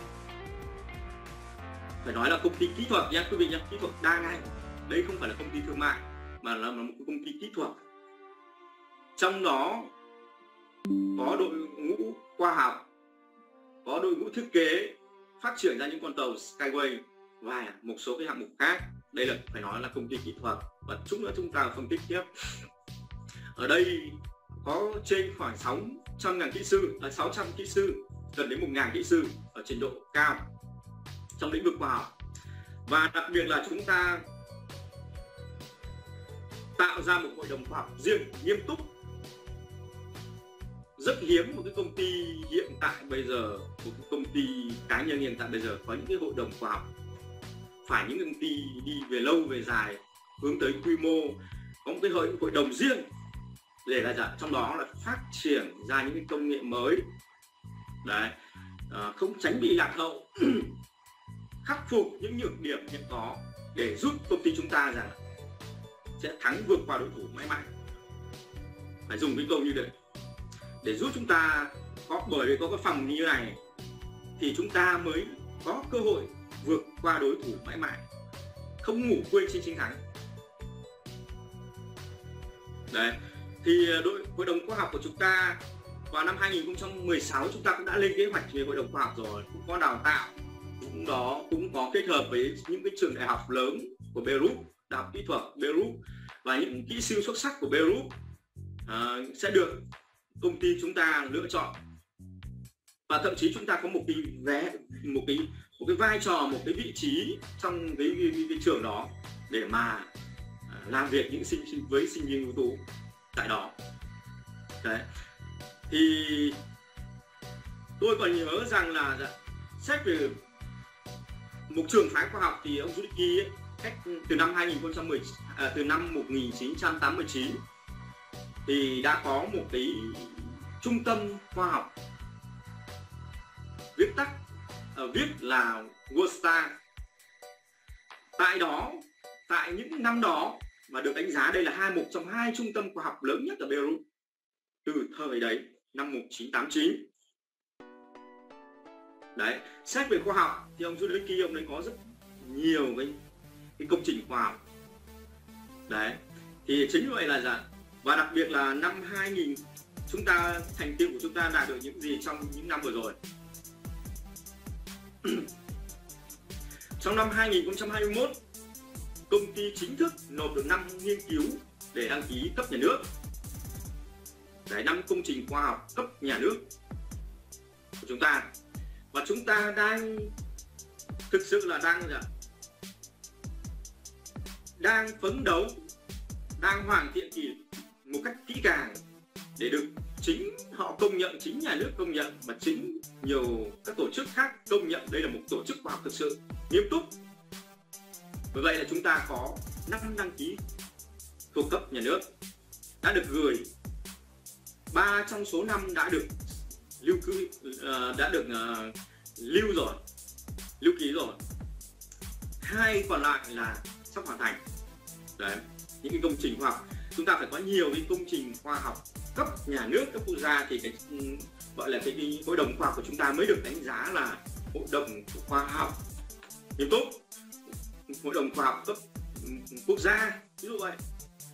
phải nói là công ty kỹ thuật nhé quý vị nhé, kỹ thuật đa ngành. Đây không phải là công ty thương mại mà là một công ty kỹ thuật. Trong đó có đội ngũ khoa học, có đội ngũ thiết kế phát triển ra những con tàu Skyway và một số cái hạng mục khác. Đây là phải nói là công ty kỹ thuật. Và chút nữa chúng ta phân tích tiếp. Ở đây có trên khoảng 600 kỹ sư, 600 kỹ sư, gần đến 1.000 kỹ sư ở trình độ cao trong lĩnh vực khoa học. Và đặc biệt là chúng ta tạo ra một hội đồng khoa học riêng nghiêm túc. Rất hiếm một cái công ty hiện tại bây giờ, một cái công ty cá nhân hiện tại bây giờ có những cái hội đồng khoa học. Phải những công ty đi về lâu về dài, hướng tới quy mô, có một cái hội đồng riêng để là trong đó là phát triển ra những cái công nghệ mới. Đấy, không tránh bị lạc hậu, khắc phục những nhược điểm hiện có để giúp công ty chúng ta rằng sẽ thắng vượt qua đối thủ mãi mãi. Phải dùng cái câu như vậy để giúp chúng ta bởi vì có cái phòng như này thì chúng ta mới có cơ hội vượt qua đối thủ mãi mãi, không ngủ quên trên chiến thắng. Đấy, thì hội đồng khoa học của chúng ta vào năm 2016 chúng ta cũng đã lên kế hoạch về hội đồng khoa học rồi, cũng có đào tạo, cũng có kết hợp với những cái trường đại học lớn của Beirut, đại học kỹ thuật Beirut và những kỹ sư xuất sắc của Beirut sẽ được công ty chúng ta lựa chọn. và thậm chí chúng ta có một cái vai trò, một cái vị trí trong cái trường đó để mà làm việc với sinh viên ưu tú tại đó. Đấy. Thì tôi còn nhớ rằng là xét về một trường phái khoa học thì ông Zubicki cách từ năm 1989 thì đã có một cái trung tâm khoa học viết là WorldStar. Tại những năm đó mà được đánh giá đây là một trong hai trung tâm khoa học lớn nhất ở Belarus từ thời đấy, năm 1989. Đấy, xét về khoa học thì ông Zubicki ông ấy có rất nhiều cái công trình khoa học. Đấy, thì chính vậy là và đặc biệt là năm 2000 thành tựu của chúng ta đạt được những gì trong những năm vừa rồi. Trong năm 2021, công ty chính thức nộp được 5 nghiên cứu để đăng ký cấp nhà nước. Đấy, 5 công trình khoa học cấp nhà nước của chúng ta. Và chúng ta đang thực sự là đang phấn đấu, đang hoàn thiện một cách kỹ càng để được chính họ công nhận, chính nhà nước công nhận và chính nhiều các tổ chức khác công nhận đây là một tổ chức khoa học thực sự nghiêm túc. Bởi vậy là chúng ta có 5 đăng ký thuộc cấp nhà nước đã được gửi, 3 trong số 5 đã được lưu ký rồi, 2 còn lại là sắp hoàn thành. Đấy, những cái công trình khoa học chúng ta phải có nhiều cái công trình khoa học cấp nhà nước, cấp quốc gia thì gọi là cái hội đồng khoa học của chúng ta mới được đánh giá là hội đồng khoa học nghiêm túc, hội đồng khoa học cấp quốc gia, ví dụ vậy.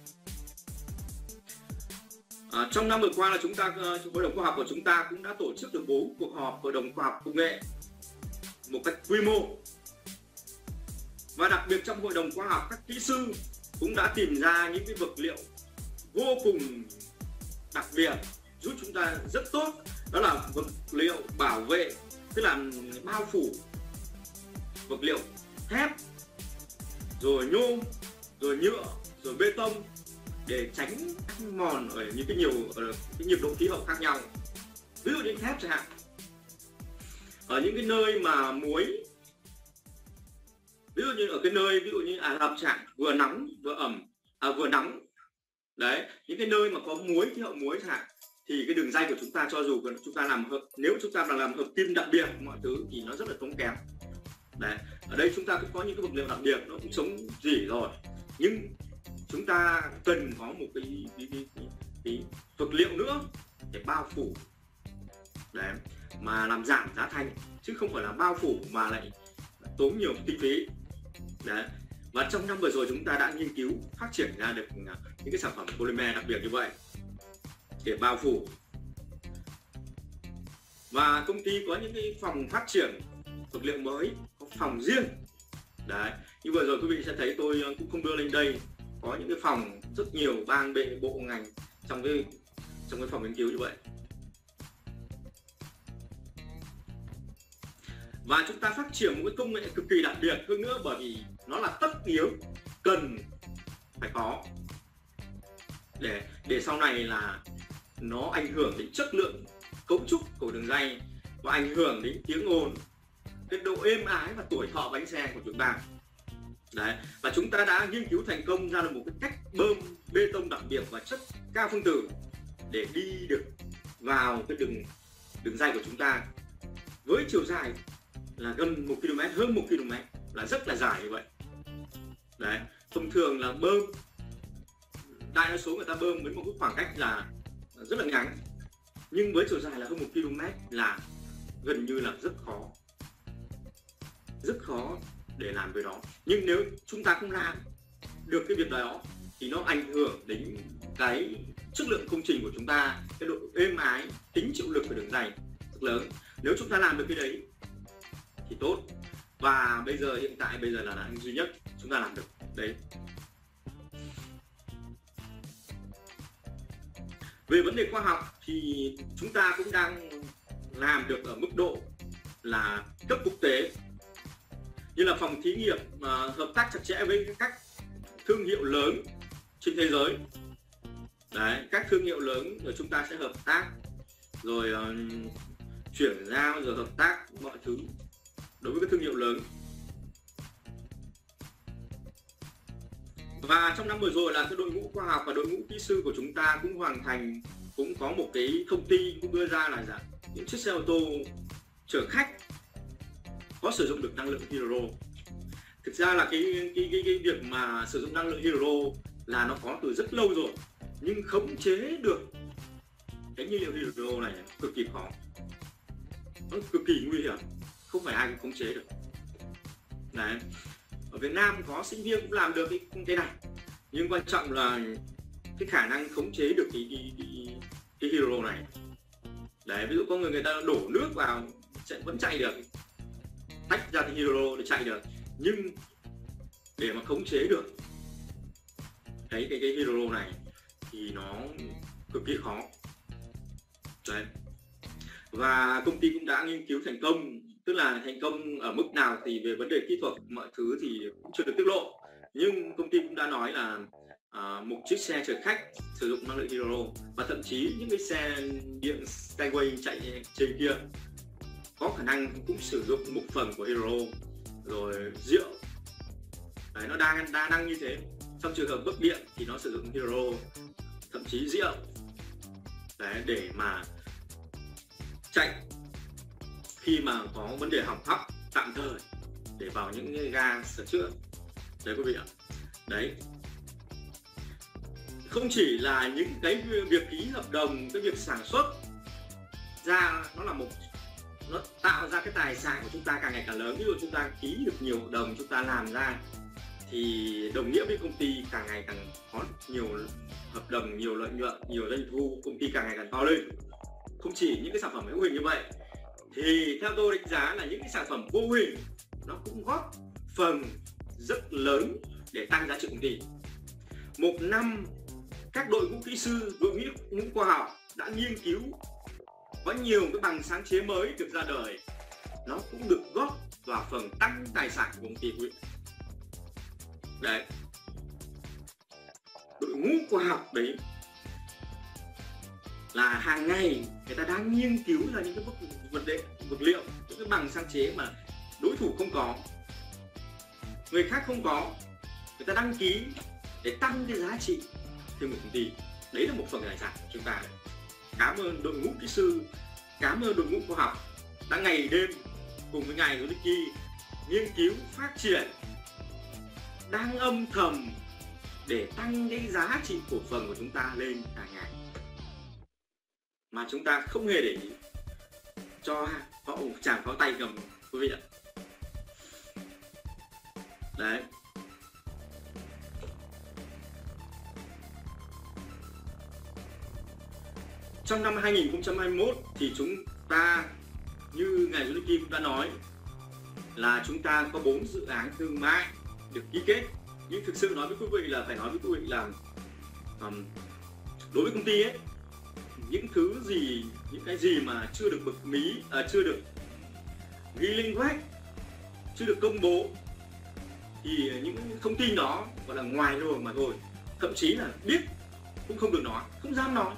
Trong năm vừa qua là hội đồng khoa học của chúng ta cũng đã tổ chức được 4 cuộc họp hội đồng khoa học công nghệ một cách quy mô. Và đặc biệt trong hội đồng khoa học, các kỹ sư cũng đã tìm ra những cái vật liệu vô cùng đặc biệt giúp chúng ta rất tốt, đó là vật liệu bảo vệ, tức là bao phủ, vật liệu thép, rồi nhôm, rồi nhựa, rồi bê tông để tránh ăn mòn ở những cái nhiệt độ khí hậu khác nhau. Ví dụ như thép chẳng hạn, ở những cái nơi mà muối, ví dụ như ở cái nơi Ả Rập chẳng hạn, vừa nóng vừa nóng. Đấy, những cái nơi mà có muối, khí hậu muối chẳng hạn, thì cái đường ray của chúng ta, cho dù nếu chúng ta làm hợp kim đặc biệt mọi thứ thì nó rất là tốn kém. Đấy, ở đây chúng ta cũng có những cái vật liệu đặc biệt, nó cũng chống rỉ rồi, nhưng chúng ta cần có một cái vật liệu nữa để bao phủ, đấy, mà làm giảm giá thành, chứ không phải là bao phủ mà lại tốn nhiều kinh phí. Đấy. Và trong năm vừa rồi chúng ta đã nghiên cứu phát triển ra được những cái sản phẩm polymer đặc biệt như vậy để bao phủ. Và công ty có những cái phòng phát triển vật liệu mới, có phòng riêng. Đấy, như vừa rồi quý vị sẽ thấy tôi cũng không đưa lên đây, có những cái phòng rất nhiều ban bệ bộ ngành trong cái phòng nghiên cứu như vậy. Và chúng ta phát triển một cái công nghệ cực kỳ đặc biệt hơn nữa, bởi vì nó là tất yếu, cần phải có để sau này là nó ảnh hưởng đến chất lượng cấu trúc của đường ray và ảnh hưởng đến tiếng ồn, cái độ êm ái và tuổi thọ bánh xe của chúng ta. Đấy, và chúng ta đã nghiên cứu thành công ra được một cái cách bơm bê tông đặc biệt và chất cao phân tử để đi được vào cái đường ray của chúng ta với chiều dài là gần 1 km, hơn 1 km, là rất là dài như vậy. Đấy, thông thường là bơm, đại đa số người ta bơm với một cái khoảng cách là rất là ngắn, nhưng với chiều dài là hơn 1 km là gần như là rất khó để làm việc đó. Nhưng nếu chúng ta không làm được cái việc đó thì nó ảnh hưởng đến cái chất lượng công trình của chúng ta, cái độ êm ái, tính chịu lực của đường ray rất lớn. Nếu chúng ta làm được cái đấy thì tốt. Và hiện tại bây giờ là anh duy nhất chúng ta làm được đấy. Về vấn đề khoa học thì chúng ta cũng đang làm được ở mức độ là cấp quốc tế, như là phòng thí nghiệm hợp tác chặt chẽ với các thương hiệu lớn trên thế giới. Đấy, các thương hiệu lớn rồi chúng ta sẽ hợp tác, rồi chuyển giao, rồi hợp tác mọi thứ đối với các thương hiệu lớn. Và trong năm vừa rồi là cái đội ngũ khoa học và đội ngũ kỹ sư của chúng ta cũng hoàn thành, cũng có một cái thông tin cũng đưa ra là rằng những chiếc xe ô tô chở khách có sử dụng được năng lượng hydro. Thực ra là cái việc mà sử dụng năng lượng hydro là nó có từ rất lâu rồi, nhưng khống chế được cái nhiên liệu hydro này cực kỳ khó, nó cực kỳ nguy hiểm, không phải ai cũng khống chế được. Đấy, ở Việt Nam có sinh viên cũng làm được cái này, nhưng quan trọng là cái khả năng khống chế được cái hydro này. Đấy, ví dụ có người ta đổ nước vào vẫn chạy được, tách ra cái hydro để chạy được, nhưng để mà khống chế được cái hydro này thì nó cực kỳ khó. Đấy. Và công ty cũng đã nghiên cứu thành công, tức là thành công ở mức nào thì về vấn đề kỹ thuật mọi thứ thì cũng chưa được tiết lộ, nhưng công ty cũng đã nói là một chiếc xe chở khách sử dụng năng lượng hydro, và thậm chí những cái xe điện Skyway chạy trên kia có khả năng cũng sử dụng một phần của hydro, rồi rượu. Đấy, nó đa năng như thế. Trong trường hợp bất điện thì nó sử dụng hydro, thậm chí rượu. Đấy, để mà chạy khi mà có vấn đề hỏng hóc tạm thời để vào những cái ga sửa chữa. Đấy quý vị ạ. Đấy, không chỉ là những cái việc ký hợp đồng, cái việc sản xuất ra nó tạo ra cái tài sản của chúng ta càng ngày càng lớn. Ví dụ chúng ta ký được nhiều hợp đồng, chúng ta làm ra thì đồng nghĩa với công ty càng ngày càng có nhiều hợp đồng, nhiều lợi nhuận, nhiều doanh thu, công ty càng ngày càng to lên. Không chỉ những cái sản phẩm hữu hình như vậy, thì theo tôi đánh giá là những cái sản phẩm vô hình nó cũng góp phần rất lớn để tăng giá trị công ty. Một năm các đội ngũ kỹ sư, đội ngũ khoa học đã nghiên cứu, có nhiều cái bằng sáng chế mới được ra đời, nó cũng được góp vào phần tăng tài sản của công ty quý vị. Đấy, đội ngũ khoa học đấy là hàng ngày người ta đang nghiên cứu ra những cái vật liệu, những cái bằng sáng chế mà đối thủ không có, người khác không có, người ta đăng ký để tăng cái giá trị thêm một công ty. Đấy là một phần tài sản của chúng ta. Cảm ơn đội ngũ kỹ sư, cảm ơn đội ngũ khoa học đã ngày đêm cùng với ngài Yoniki nghiên cứu phát triển, đang âm thầm để tăng cái giá trị cổ phần của chúng ta lên hàng ngày, mà chúng ta không hề để ý, cho họ một tràng pháo tay cầm quý vị ạ. Đấy, trong năm 2021 thì chúng ta, như ngài Yoniki cũng đã nói, là chúng ta có 4 dự án thương mại được ký kết. Nhưng thực sự nói với quý vị là phải nói với quý vị là đối với công ty ấy, những cái gì mà chưa được bật mí, chưa được ghi lên web, chưa được công bố thì những thông tin đó gọi là ngoài luồng mà thôi. Thậm chí là biết cũng không được nói, không dám nói,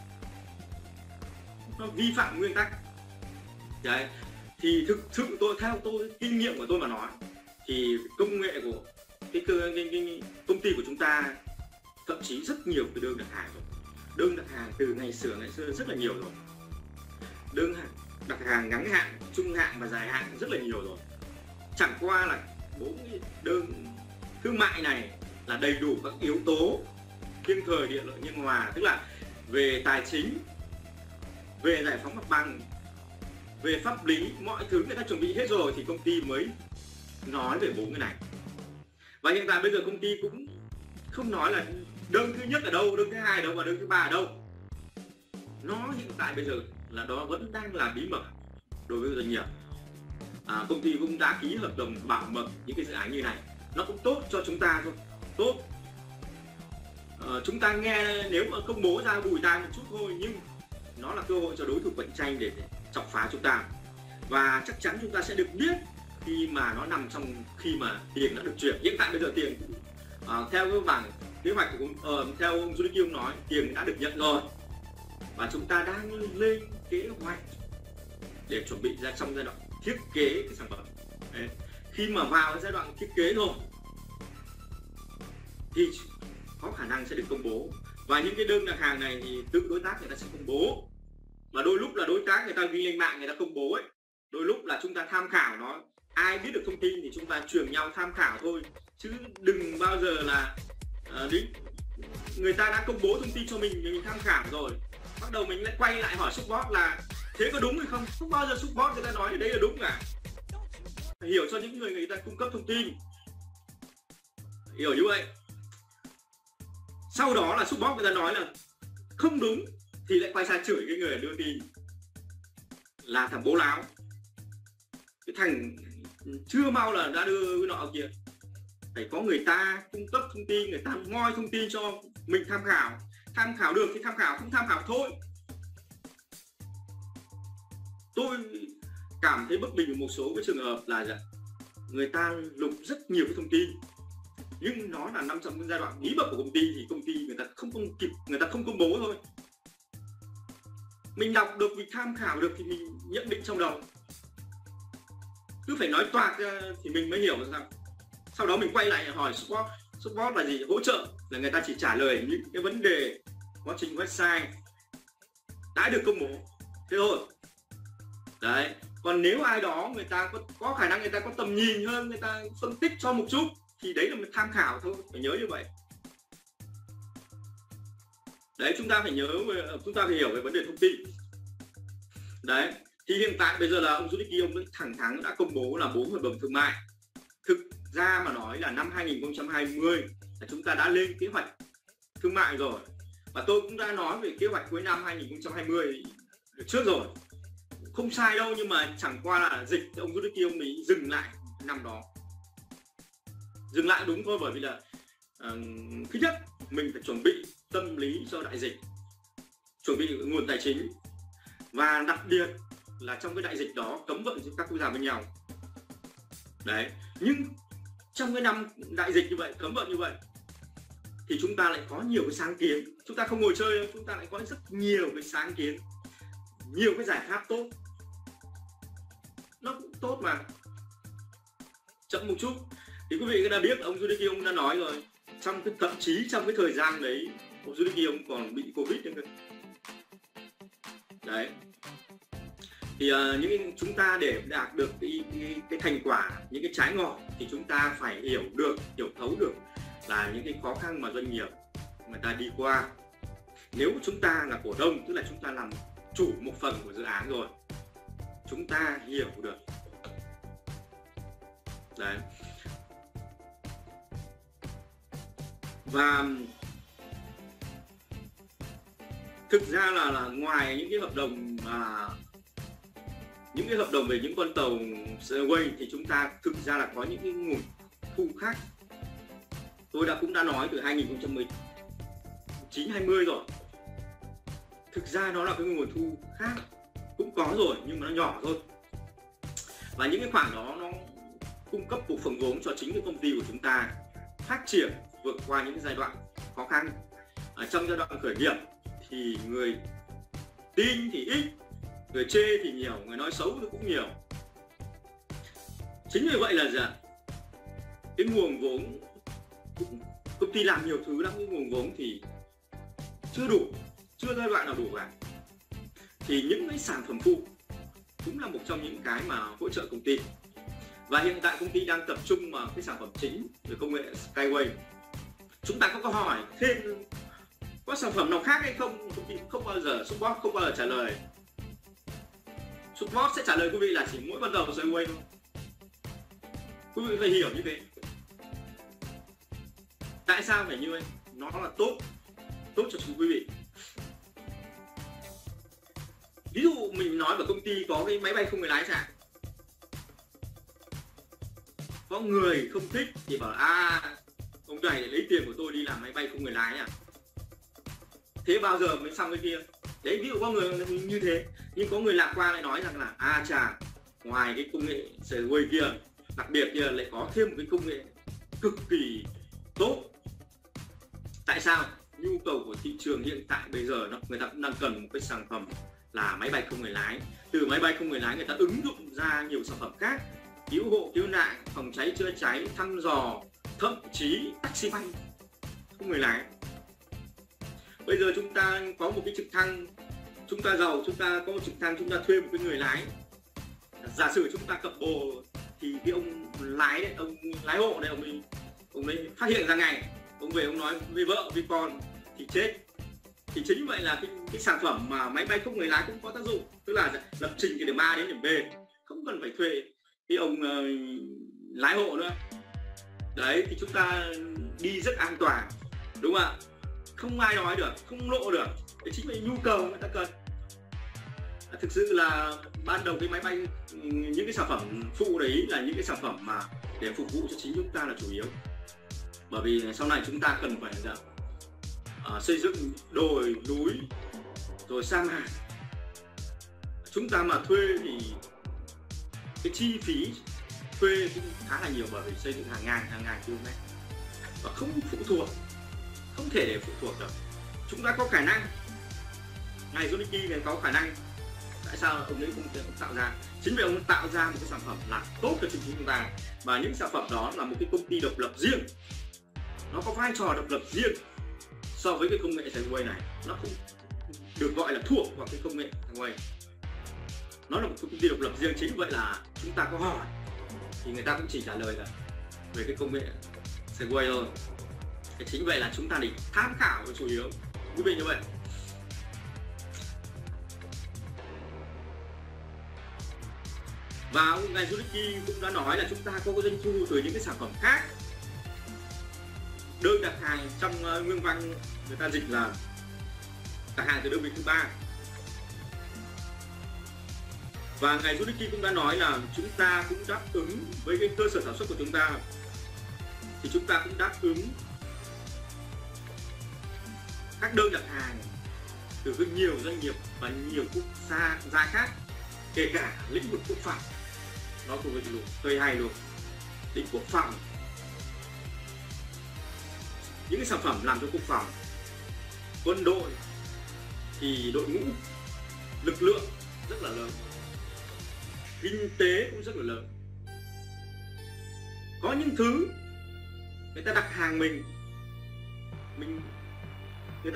nó vi phạm nguyên tắc. Đấy, thì thực sự theo tôi, kinh nghiệm của tôi mà nói, thì công nghệ của cái công ty của chúng ta thậm chí rất nhiều cái đơn đặt hàng rồi. Đơn đặt hàng từ ngày xưa rất là nhiều rồi. Đơn đặt hàng ngắn hạn, trung hạn và dài hạn rất là nhiều rồi. Chẳng qua là 4 đơn thương mại này là đầy đủ các yếu tố thiên thời địa lợi nhân hòa, tức là về tài chính, về giải phóng mặt bằng, về pháp lý, mọi thứ người ta chuẩn bị hết rồi thì công ty mới nói về 4 cái này. Và hiện tại bây giờ công ty cũng không nói là đơn thứ nhất ở đâu, đơn thứ hai ở đâu và đơn thứ ba ở đâu. Nó hiện tại bây giờ là đó vẫn đang là bí mật đối với doanh nghiệp. Công ty cũng đã ký hợp đồng bảo mật những cái dự án như này. Nó cũng tốt cho chúng ta thôi, tốt. Chúng ta nghe nếu mà công bố ra bùi tai một chút thôi, nhưng nó là cơ hội cho đối thủ cạnh tranh để chọc phá chúng ta. Và chắc chắn chúng ta sẽ được biết khi mà nó nằm trong khi mà tiền đã được chuyển. Hiện tại bây giờ tiền theo cái bảng kế hoạch của theo ông Judy Kim nói, tiền đã được nhận rồi và chúng ta đang lên kế hoạch để chuẩn bị ra trong giai đoạn thiết kế cái sản phẩm. Đấy. Khi mà vào giai đoạn thiết kế rồi thì có khả năng sẽ được công bố, và những cái đơn đặt hàng này thì tự đối tác người ta sẽ công bố, và đôi lúc là đối tác người ta ghi lên mạng người ta công bố ấy, đôi lúc là chúng ta tham khảo nó, ai biết được thông tin thì chúng ta truyền nhau tham khảo thôi, chứ đừng bao giờ là người ta đã công bố thông tin cho mình tham khảo rồi bắt đầu mình lại quay lại hỏi support là thế có đúng hay không. Không bao giờ support người ta nói ở đây là đúng cả. Phải hiểu cho những người ta cung cấp thông tin, hiểu như vậy. Sau đó là support người ta nói là không đúng thì lại quay sang chửi cái người đưa tin là thằng bố láo, cái thằng chưa mau là đã đưa cái nọ kia. Phải có người ta cung cấp thông tin, người ta moi thông tin cho mình tham khảo được thì tham khảo, không tham khảo thôi. Tôi cảm thấy bất bình ở một số cái trường hợp là người ta lục rất nhiều cái thông tin nhưng nó là nằm trong cái giai đoạn bí mật của công ty thì công ty người ta không kịp, người ta không công bố thôi. Mình đọc được, mình tham khảo được thì mình nhận định trong đầu, cứ phải nói toạc ra thì mình mới hiểu là sao. Sau đó mình quay lại hỏi support là gì, hỗ trợ là người ta chỉ trả lời những cái vấn đề quá trình website đã được công bố thế thôi. Đấy, còn nếu ai đó người ta có khả năng, người ta có tầm nhìn hơn, người ta phân tích cho một chút thì đấy là mình tham khảo thôi, phải nhớ như vậy. Đấy, chúng ta phải nhớ, chúng ta phải hiểu về vấn đề thông tin. Đấy, thì hiện tại bây giờ là ông Judy Kim ông thẳng thắn đã công bố là 4 hợp đồng thương mại. Thực ra mà nói là năm 2020 là chúng ta đã lên kế hoạch thương mại rồi, và tôi cũng đã nói về kế hoạch cuối năm 2020 trước rồi, không sai đâu, nhưng mà chẳng qua là dịch ông Judy Kim ông ấy dừng lại năm đó, dừng lại đúng thôi, bởi vì là thứ nhất mình phải chuẩn bị tâm lý cho đại dịch, chuẩn bị nguồn tài chính, và đặc biệt là trong cái đại dịch đó cấm vận giữa các quốc gia với nhau. Đấy, nhưng trong cái năm đại dịch như vậy, cấm vận như vậy thì chúng ta lại có nhiều cái sáng kiến, chúng ta không ngồi chơi đâu, chúng ta lại có rất nhiều cái sáng kiến, nhiều cái giải pháp tốt. Nó cũng tốt mà. Chậm một chút thì quý vị đã biết ông Judy Kim ông đã nói rồi, trong cái thậm chí trong cái thời gian đấy ông Judy Kim ông còn bị Covid nữa. Đấy, thì những chúng ta để đạt được cái thành quả, những cái trái ngọt thì chúng ta phải hiểu thấu được là những cái khó khăn mà doanh nghiệp người ta đi qua. Nếu chúng ta là cổ đông, tức là chúng ta làm chủ một phần của dự án rồi, chúng ta hiểu được. Đấy, và thực ra là ngoài những cái hợp đồng về những con tàu Segway thì chúng ta thực ra là có những cái nguồn thu khác. Tôi cũng đã nói từ 2019-20 rồi. Thực ra nó là cái nguồn thu khác cũng có rồi nhưng mà nó nhỏ thôi. Và những cái khoản đó nó cung cấp một phần vốn cho chính cái công ty của chúng ta phát triển vượt qua những giai đoạn khó khăn. Trong giai đoạn khởi nghiệp thì người tin thì ít, người chê thì nhiều, người nói xấu thì cũng nhiều. Chính vì vậy là gì ạ? Cái nguồn vốn, công ty làm nhiều thứ lắm, cái nguồn vốn thì chưa đủ, chưa giai đoạn nào đủ cả. Thì những cái sản phẩm phụ cũng là một trong những cái mà hỗ trợ công ty. Và hiện tại công ty đang tập trung vào cái sản phẩm chính về công nghệ Skyway. Chúng ta có câu hỏi thêm có sản phẩm nào khác hay không, công ty không bao giờ, support không bao giờ trả lời. Support sẽ trả lời quý vị là chỉ mỗi con tàu Skyway thôi. Quý vị phải hiểu như thế. Tại sao phải như vậy? Nó là tốt cho quý vị. Ví dụ mình nói ở công ty có cái máy bay không người lái chẳng, có người không thích thì bảo ông này lấy tiền của tôi đi làm máy bay không người lái à? Thế bao giờ mới xong cái kia? Đấy, ví dụ có người như thế, nhưng có người lạc quan lại nói rằng là chà, ngoài cái công nghệ Segway kia, đặc biệt kia lại có thêm một cái công nghệ cực kỳ tốt. Tại sao? Nhu cầu của thị trường hiện tại bây giờ người ta cũng đang cần một cái sản phẩm là máy bay không người lái. Từ máy bay không người lái người ta ứng dụng ra nhiều sản phẩm khác, cứu hộ cứu nạn, phòng cháy chữa cháy, thăm dò, thậm chí taxi bay không người lái. Bây giờ chúng ta có một cái trực thăng, chúng ta giàu, chúng ta có một trực thăng, chúng ta thuê một cái người lái. Giả sử chúng ta cập bồ thì cái ông lái đấy, ông lái hộ đấy, ông ấy phát hiện ra ngay, ông về ông nói với vợ với con thì chết. Thì chính vậy là cái sản phẩm mà máy bay không người lái cũng có tác dụng, tức là lập trình từ điểm A đến điểm B, không cần phải thuê cái ông lái hộ nữa. Đấy, thì chúng ta đi rất an toàn, đúng không ạ? Không ai nói được, không lộ được. Đấy chính là nhu cầu người ta cần. Thực sự là ban đầu cái máy bay, những cái sản phẩm phụ đấy là những cái sản phẩm mà để phục vụ cho chính chúng ta là chủ yếu. Bởi vì sau này chúng ta cần phải xây dựng đồi núi rồi sa mạc. Chúng ta mà thuê thì cái chi phí thuê cũng khá là nhiều, bởi vì xây dựng hàng ngàn km và không phụ thuộc, không thể để phụ thuộc được. Chúng ta có khả năng, ngài Zonicky này có khả năng, tại sao ông ấy không tạo ra? Chính vì ông ấy tạo ra một cái sản phẩm là tốt cho chính chúng ta, và những sản phẩm đó là một cái công ty độc lập riêng, nó có vai trò độc lập riêng so với cái công nghệ Segway này. Nó không được gọi là thuộc vào cái công nghệ Segway, nó là một công ty độc lập riêng. Chính vậy là chúng ta có hỏi thì người ta cũng chỉ trả lời là về cái công nghệ Segway thôi. Thì chính vậy là chúng ta để tham khảo chủ yếu quý vị như vậy. Và ông ngài Zonicky cũng đã nói là chúng ta có doanh thu từ những cái sản phẩm khác. Đơn đặt hàng trong nguyên văn người ta dịch là đặt hàng từ đơn vị thứ ba. Và ngài Zonicky cũng đã nói là chúng ta cũng đáp ứng với cái cơ sở sản xuất của chúng ta, thì chúng ta cũng đáp ứng các đơn đặt hàng từ rất nhiều doanh nghiệp và nhiều quốc gia khác, kể cả lĩnh vực quốc phòng. Nó cũng hơi hay luôn, lĩnh quốc phòng, những cái sản phẩm làm cho quốc phòng, quân đội thì đội ngũ, lực lượng rất là lớn, kinh tế cũng rất là lớn. Có những thứ người ta đặt hàng mình người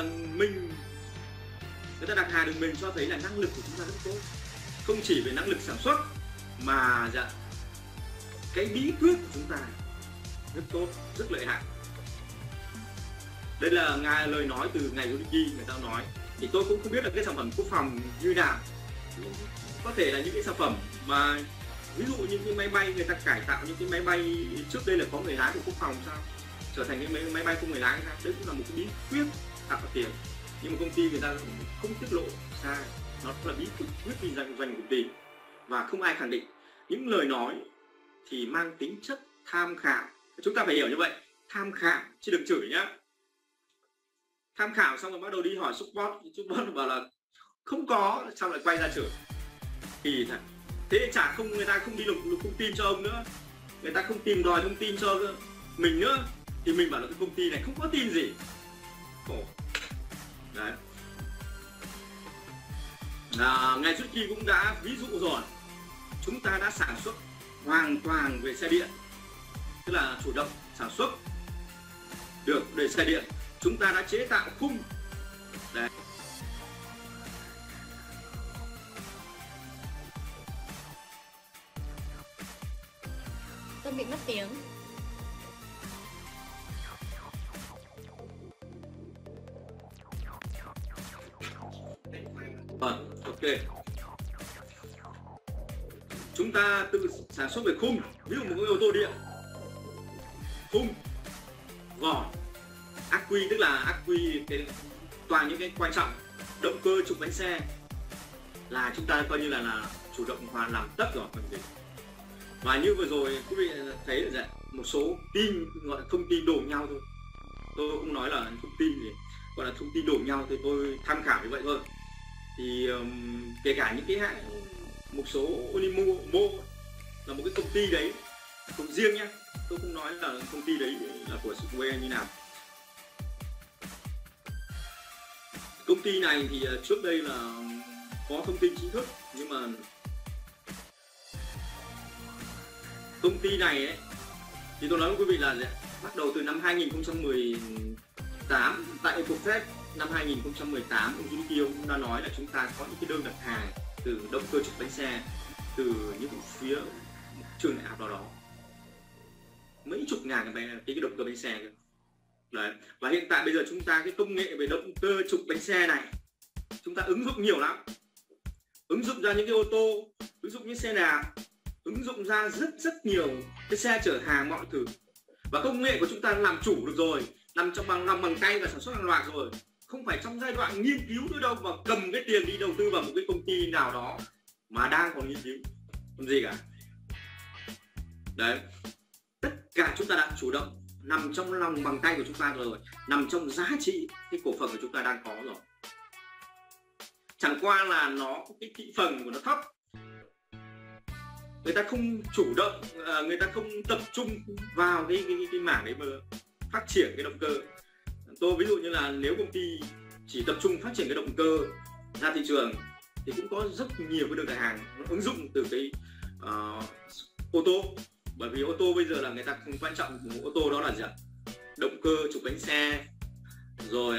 ta đặt hàng được mình cho thấy là năng lực của chúng ta rất tốt, không chỉ về năng lực sản xuất mà cái bí quyết của chúng ta rất tốt, rất lợi hại. Đây là lời nói từ ngài Zonicky, người ta nói. Thì tôi cũng không biết là cái sản phẩm quốc phòng như nào, có thể là những cái sản phẩm mà ví dụ như cái máy bay người ta cải tạo những cái máy bay trước đây là có người lái của quốc phòng sao, trở thành cái máy bay không người lái sao. Đấy cũng là một cái bí quyết tạo tiền, nhưng mà công ty người ta không tiết lộ ra, nó là bí quyết kinh doanh của công ty và không ai khẳng định. Những lời nói thì mang tính chất tham khảo, chúng ta phải hiểu như vậy, tham khảo chứ đừng chửi nhá. Tham khảo xong rồi bắt đầu đi hỏi support bảo là không có, xong lại quay ra chửi, kỳ thật. Thế chả không, người ta không đi lục thông tin cho ông nữa, người ta không tìm đòi thông tin cho mình nữa, thì mình bảo là cái công ty này không có tin gì. Khổ. Đấy. Ngài Zonicky cũng đã ví dụ rồi, chúng ta đã sản xuất hoàn toàn về xe điện, tức là chủ động sản xuất được để xe điện. Chúng ta đã chế tạo khung. Đấy. Tôi bị mất tiếng. Vâng, ok. Chúng ta tự sản xuất về khung, ví dụ một cái ô tô điện, khung, vỏ, ắc quy, tức là ắc quy toàn những cái quan trọng, động cơ, trục bánh xe là chúng ta coi như là chủ động hoàn làm tất rồi còn gì. Và như vừa rồi quý vị thấy là một số tin gọi là thông tin đổ nhau thôi, tôi không nói là thông tin gì, gọi là thông tin đổ nhau thì tôi tham khảo như vậy thôi. thì kể cả những cái hãng, một số Unimo là một cái công ty đấy cũng riêng nhá, tôi không nói là công ty đấy là của Square như nào. Công ty này thì trước đây là có thông tin chính thức, nhưng mà công ty này ấy, thì tôi nói với quý vị là bắt đầu từ năm 2018 tại EcoFest năm 2018, ông Junichi cũng đã nói là chúng ta có những cái đơn đặt hàng từ động cơ trục bánh xe từ những phía trường đại học nào đó, mấy chục ngàn cái động cơ bánh xe cơ. Đấy. Và hiện tại bây giờ chúng ta cái công nghệ về động cơ trục bánh xe này chúng ta ứng dụng nhiều lắm, ứng dụng ra những cái ô tô, ứng dụng những xe đạp, ứng dụng ra rất nhiều cái xe chở hàng mọi thứ. Và công nghệ của chúng ta làm chủ được rồi, nằm bằng tay và sản xuất hàng loạt rồi, không phải trong giai đoạn nghiên cứu nữa đâu, mà cầm cái tiền đi đầu tư vào một cái công ty nào đó mà đang còn nghiên cứu làm gì cả. Đấy, tất cả chúng ta đã chủ động, nằm trong lòng bàn tay của chúng ta rồi, nằm trong giá trị cái cổ phần của chúng ta đang có rồi. Chẳng qua là nó cái thị phần của nó thấp, người ta không chủ động, người ta không tập trung vào cái mảng đấy mà phát triển cái động cơ. Tôi ví dụ như là nếu công ty chỉ tập trung phát triển cái động cơ ra thị trường thì cũng có rất nhiều cái đơn đặt hàng nó ứng dụng từ cái ô tô. Bởi vì ô tô bây giờ là người ta không quan trọng của ô tô đó là gì ạ? Động cơ trục bánh xe, rồi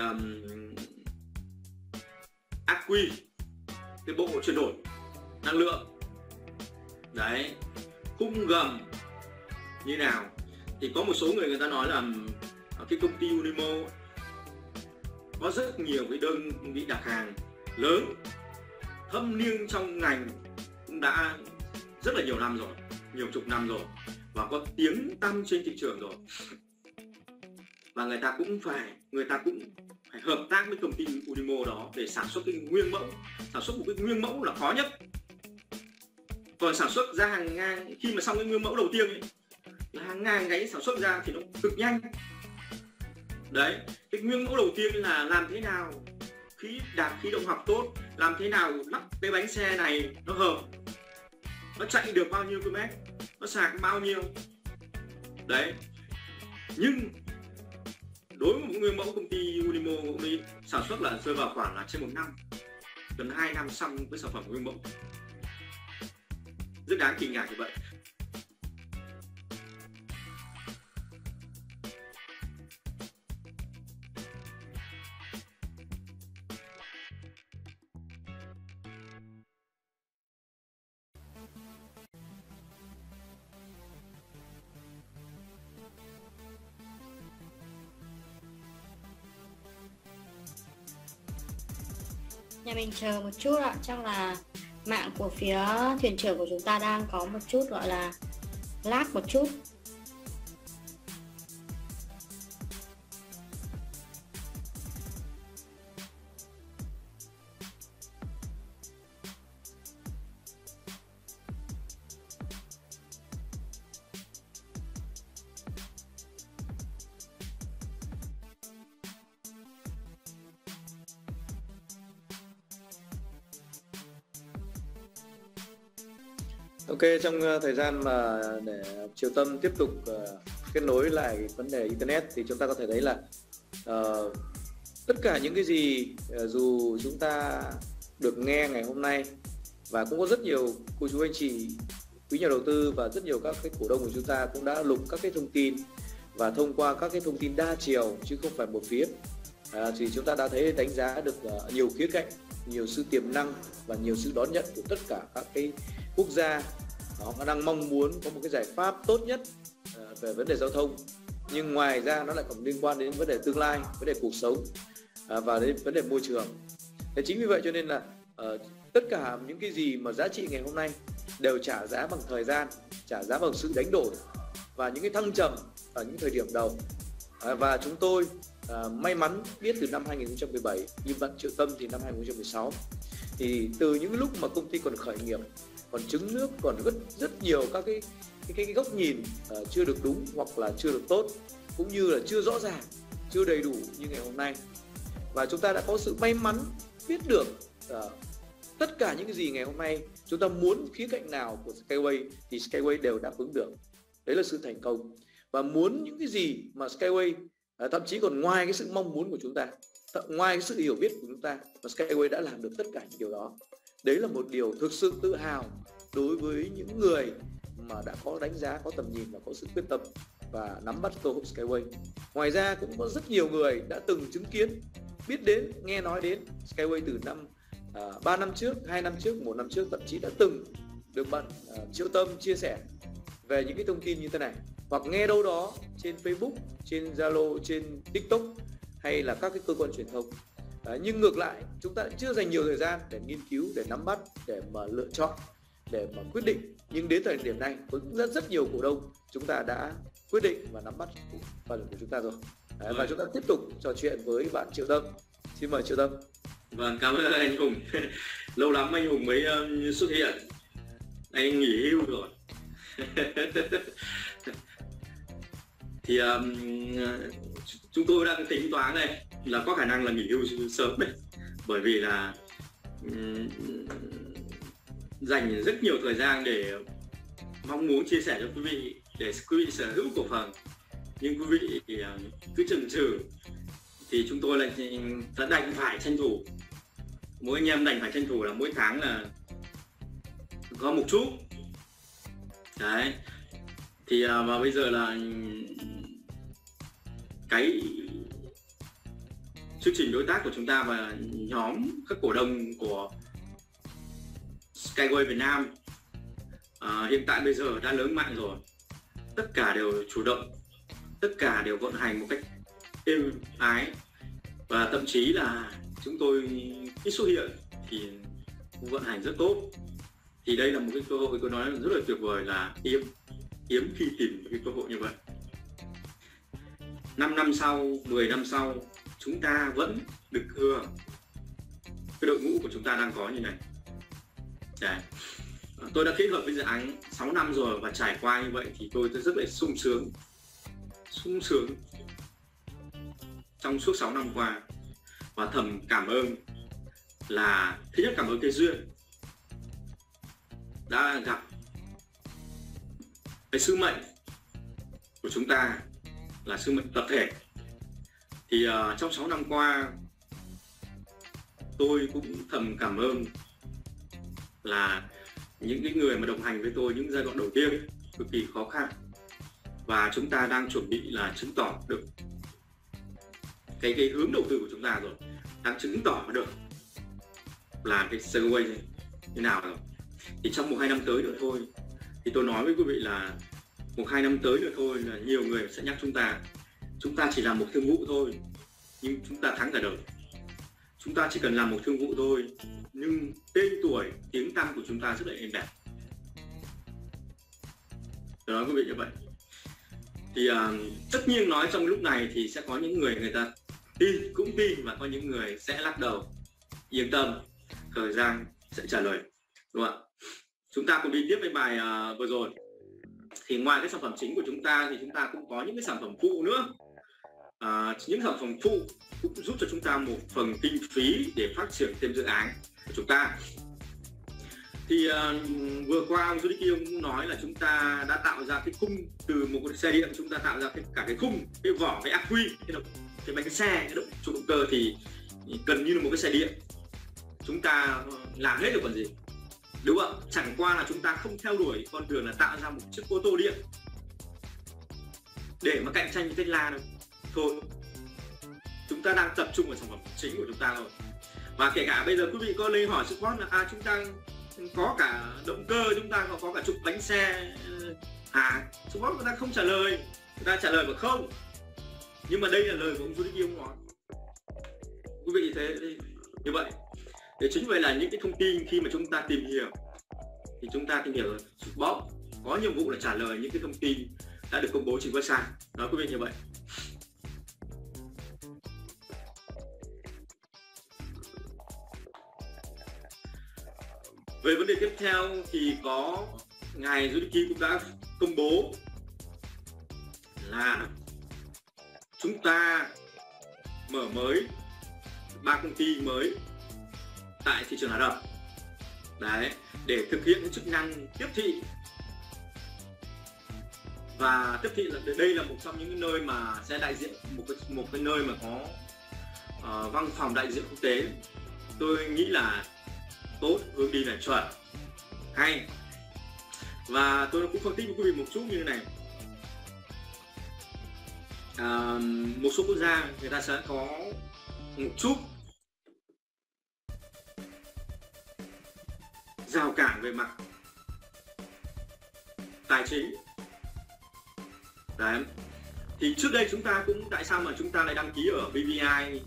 ắc quy, cái bộ chuyển đổi năng lượng, đấy, khung gầm như nào. Thì có một số người ta nói là cái công ty Unimo có rất nhiều cái đơn vị đặt hàng lớn, thâm niên trong ngành cũng đã rất là nhiều năm rồi, nhiều chục năm rồi, và có tiếng tăm trên thị trường rồi. Và người ta cũng phải hợp tác với công ty Unimo đó để sản xuất cái nguyên mẫu. Sản xuất một cái nguyên mẫu là khó nhất, còn sản xuất ra hàng ngang, khi mà xong cái nguyên mẫu đầu tiên ấy, là hàng ngàn cái sản xuất ra thì nó cực nhanh. Đấy, cái nguyên mẫu đầu tiên là làm thế nào khí động học tốt, làm thế nào lắp cái bánh xe này nó hợp, nó chạy được bao nhiêu km, nó sạc bao nhiêu. Đấy, nhưng đối với một nguyên mẫu công ty Unimo cũng đi sản xuất là rơi vào khoảng là trên 1 năm, gần 2 năm xong với sản phẩm nguyên mẫu. Rất đáng kinh ngạc như vậy. Nhà mình chờ một chút ạ, chắc là mạng của phía thuyền trưởng của chúng ta đang có một chút gọi là lag một chút. Ok, trong thời gian mà để Triều Tâm tiếp tục kết nối lại vấn đề Internet thì chúng ta có thể thấy là tất cả những cái gì dù chúng ta được nghe ngày hôm nay, và cũng có rất nhiều cô chú anh chị quý nhà đầu tư và rất nhiều các cái cổ đông của chúng ta cũng đã lục các cái thông tin, và thông qua các cái thông tin đa chiều chứ không phải một phía, thì chúng ta đã thấy đánh giá được nhiều khía cạnh, nhiều sự tiềm năng và nhiều sự đón nhận của tất cả các cái quốc gia. Họ đang mong muốn có một cái giải pháp tốt nhất về vấn đề giao thông, nhưng ngoài ra nó lại còn liên quan đến vấn đề tương lai, vấn đề cuộc sống và đến vấn đề môi trường. Thế chính vì vậy cho nên là tất cả những cái gì mà giá trị ngày hôm nay đều trả giá bằng thời gian, trả giá bằng sự đánh đổi và những cái thăng trầm ở những thời điểm đầu. Và chúng tôi may mắn biết từ năm 2017, như bạn Triệu Tâm thì năm 2016, thì từ những lúc mà công ty còn khởi nghiệp, còn trứng nước, còn rất nhiều các cái góc nhìn chưa được đúng hoặc là chưa được tốt, cũng như là chưa rõ ràng, chưa đầy đủ như ngày hôm nay. Và chúng ta đã có sự may mắn biết được tất cả những cái gì ngày hôm nay chúng ta muốn khía cạnh nào của Skyway thì Skyway đều đáp ứng được. Đấy là sự thành công. Và muốn những cái gì mà Skyway thậm chí còn ngoài cái sự mong muốn của chúng ta, ngoài cái sự hiểu biết của chúng ta, mà Skyway đã làm được tất cả những điều đó. Đấy là một điều thực sự tự hào đối với những người mà đã có đánh giá, có tầm nhìn và có sự quyết tâm và nắm bắt cơ hội Skyway. Ngoài ra cũng có rất nhiều người đã từng chứng kiến, biết đến, nghe nói đến Skyway từ 3 năm trước, 2 năm trước, 1 năm trước, thậm chí đã từng được bạn Triệu Tâm chia sẻ về những cái thông tin như thế này, hoặc nghe đâu đó trên Facebook, trên Zalo, trên TikTok hay là các cái cơ quan truyền thông. Nhưng ngược lại chúng ta chưa dành nhiều thời gian để nghiên cứu, để nắm bắt, để mà lựa chọn, để mà quyết định. Nhưng đến thời điểm này cũng rất nhiều cổ đông chúng ta đã quyết định và nắm bắt phần của chúng ta rồi. Và chúng ta tiếp tục trò chuyện với bạn Triệu Tâm. Xin mời Triệu Tâm. Vâng, cảm ơn anh Hùng. Lâu lắm anh Hùng mới xuất hiện. Anh nghỉ hưu rồi. Thì chúng tôi đang tính toán này là có khả năng là nghỉ hưu sớm này, bởi vì là dành rất nhiều thời gian để mong muốn chia sẻ cho quý vị, để quý vị sở hữu cổ phần, nhưng quý vị thì cứ chần chừ, thì chúng tôi lại đành phải tranh thủ. Mỗi anh em đành phải tranh thủ là mỗi tháng là có một chút đấy. Thì và bây giờ là cái chương trình đối tác của chúng ta và nhóm các cổ đông của Skyway Việt Nam hiện tại bây giờ đã lớn mạnh rồi, tất cả đều chủ động, tất cả đều vận hành một cách êm ái, và thậm chí là chúng tôi ít xuất hiện thì vận hành rất tốt. Thì đây là một cái cơ hội tôi nói rất là tuyệt vời, là hiếm khi tìm cái cơ hội như vậy. 5 năm sau, 10 năm sau chúng ta vẫn được hưởng cái đội ngũ của chúng ta đang có như này. Đấy. Tôi đã kết hợp với dự án 6 năm rồi và trải qua như vậy thì tôi rất là sung sướng trong suốt 6 năm qua, và thầm cảm ơn là thứ nhất, cảm ơn cái duyên đã gặp, cái sứ mệnh của chúng ta là sứ mệnh tập thể. Thì trong 6 năm qua tôi cũng thầm cảm ơn là những cái người mà đồng hành với tôi những giai đoạn đầu tiên cực kỳ khó khăn, và chúng ta đang chuẩn bị là chứng tỏ được cái hướng đầu tư của chúng ta rồi, đang chứng tỏ được là cái Skyway như nào rồi. Thì trong 1-2 năm tới nữa thôi, thì tôi nói với quý vị là 1-2 năm tới nữa thôi là nhiều người sẽ nhắc chúng ta chỉ làm một thương vụ thôi nhưng chúng ta thắng cả đời. Chúng ta chỉ cần làm một thương vụ thôi nhưng tên tuổi, tiếng tăm của chúng ta rất là êm đẹp. Tôi nói quý vị như vậy. Thì tất nhiên nói trong lúc này thì sẽ có những người ta cũng tin, và có những người sẽ lắc đầu. Yên tâm, thời gian sẽ trả lời, đúng không ạ? Chúng ta cùng đi tiếp với bài vừa rồi. Thì ngoài cái sản phẩm chính của chúng ta thì chúng ta cũng có những cái sản phẩm phụ nữa. Những sản phẩm phụ cũng giúp cho chúng ta một phần kinh phí để phát triển thêm dự án của chúng ta. Thì vừa qua ông Judiki cũng nói là chúng ta đã tạo ra cái khung từ một cái xe điện, chúng ta tạo ra cả cái khung, cái vỏ, cái ắc quy, cái bánh xe, cái trụ động cơ thì gần như là một cái xe điện. Chúng ta làm hết được còn gì, đúng không? Chẳng qua là chúng ta không theo đuổi con đường là tạo ra một chiếc ô tô điện để mà cạnh tranh với Tesla đâu. Thôi, chúng ta đang tập trung vào sản phẩm chính của chúng ta rồi. Và kể cả bây giờ quý vị có lên hỏi support là chúng ta có cả động cơ, chúng ta có cả trục bánh xe, support người ta không trả lời, người ta trả lời mà không. Nhưng mà đây là lời của ông Judiki ông nói. Quý vị thế như vậy. Để chính vậy là những cái thông tin khi mà chúng ta tìm hiểu thì chúng ta tìm hiểu rồi, support có nhiệm vụ là trả lời những cái thông tin đã được công bố trên website. Nói quý vị như vậy. Về vấn đề tiếp theo thì có ngài Judiki cũng đã công bố là chúng ta mở mới 3 công ty mới tại thị trường Ả Rập. Đấy, để thực hiện cái chức năng tiếp thị. Và tiếp thị là đây là một trong những cái nơi mà sẽ đại diện một cái nơi mà có văn phòng đại diện quốc tế. Tôi nghĩ là tốt, hướng đi là chuẩn, hay. Và tôi cũng phân tích với quý vị một chút như thế này. Một số quốc gia người ta sẽ có một chút rào cản về mặt tài chính. Đấy. Thì trước đây chúng ta cũng, tại sao mà chúng ta lại đăng ký ở BVI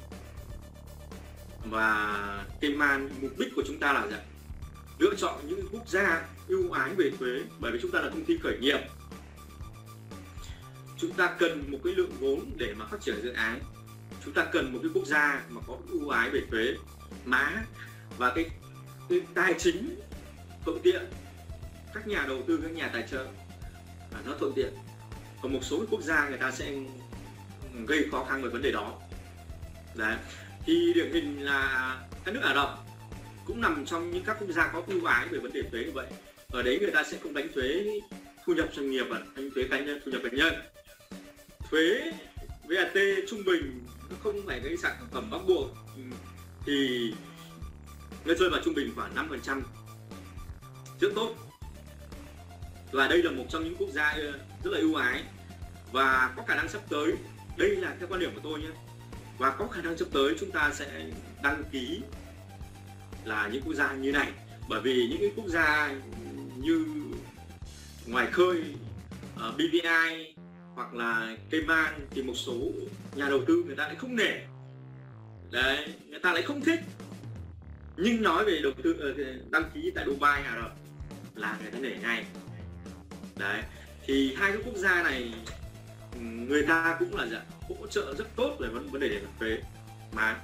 và Cayman? Mục đích của chúng ta là gì? Lựa chọn những quốc gia ưu ái về thuế, bởi vì chúng ta là công ty khởi nghiệp. Chúng ta cần một cái lượng vốn để mà phát triển dự án. Chúng ta cần một cái quốc gia mà có ưu ái về thuế má và cái tài chính thuận tiện, các nhà đầu tư, các nhà tài trợ nó thuận tiện. Còn một số quốc gia người ta sẽ gây khó khăn về vấn đề đó. Đấy. Thì điển hình là các nước Ả Rập cũng nằm trong những các quốc gia có ưu ái về vấn đề thuế như vậy. Ở đấy người ta sẽ không đánh thuế thu nhập doanh nghiệp, đánh thuế cá nhân, thu nhập cá nhân. Thuế VAT trung bình, nó không phải cái sản phẩm bắt buộc, thì nó rơi vào trung bình khoảng 5%, rất tốt. Và đây là một trong những quốc gia rất là ưu ái, và có khả năng sắp tới, đây là theo quan điểm của tôi nhé, và có khả năng sắp tới chúng ta sẽ đăng ký là những quốc gia như này. Bởi vì những cái quốc gia như ngoài khơi, BVI hoặc là Cayman thì một số nhà đầu tư người ta lại không nể. Đấy, người ta lại không thích. Nhưng nói về đầu tư đăng ký tại Dubai rồi là người ta nể ngay. Đấy, thì hai cái quốc gia này người ta cũng là hỗ trợ rất tốt về vấn đề thuế mà.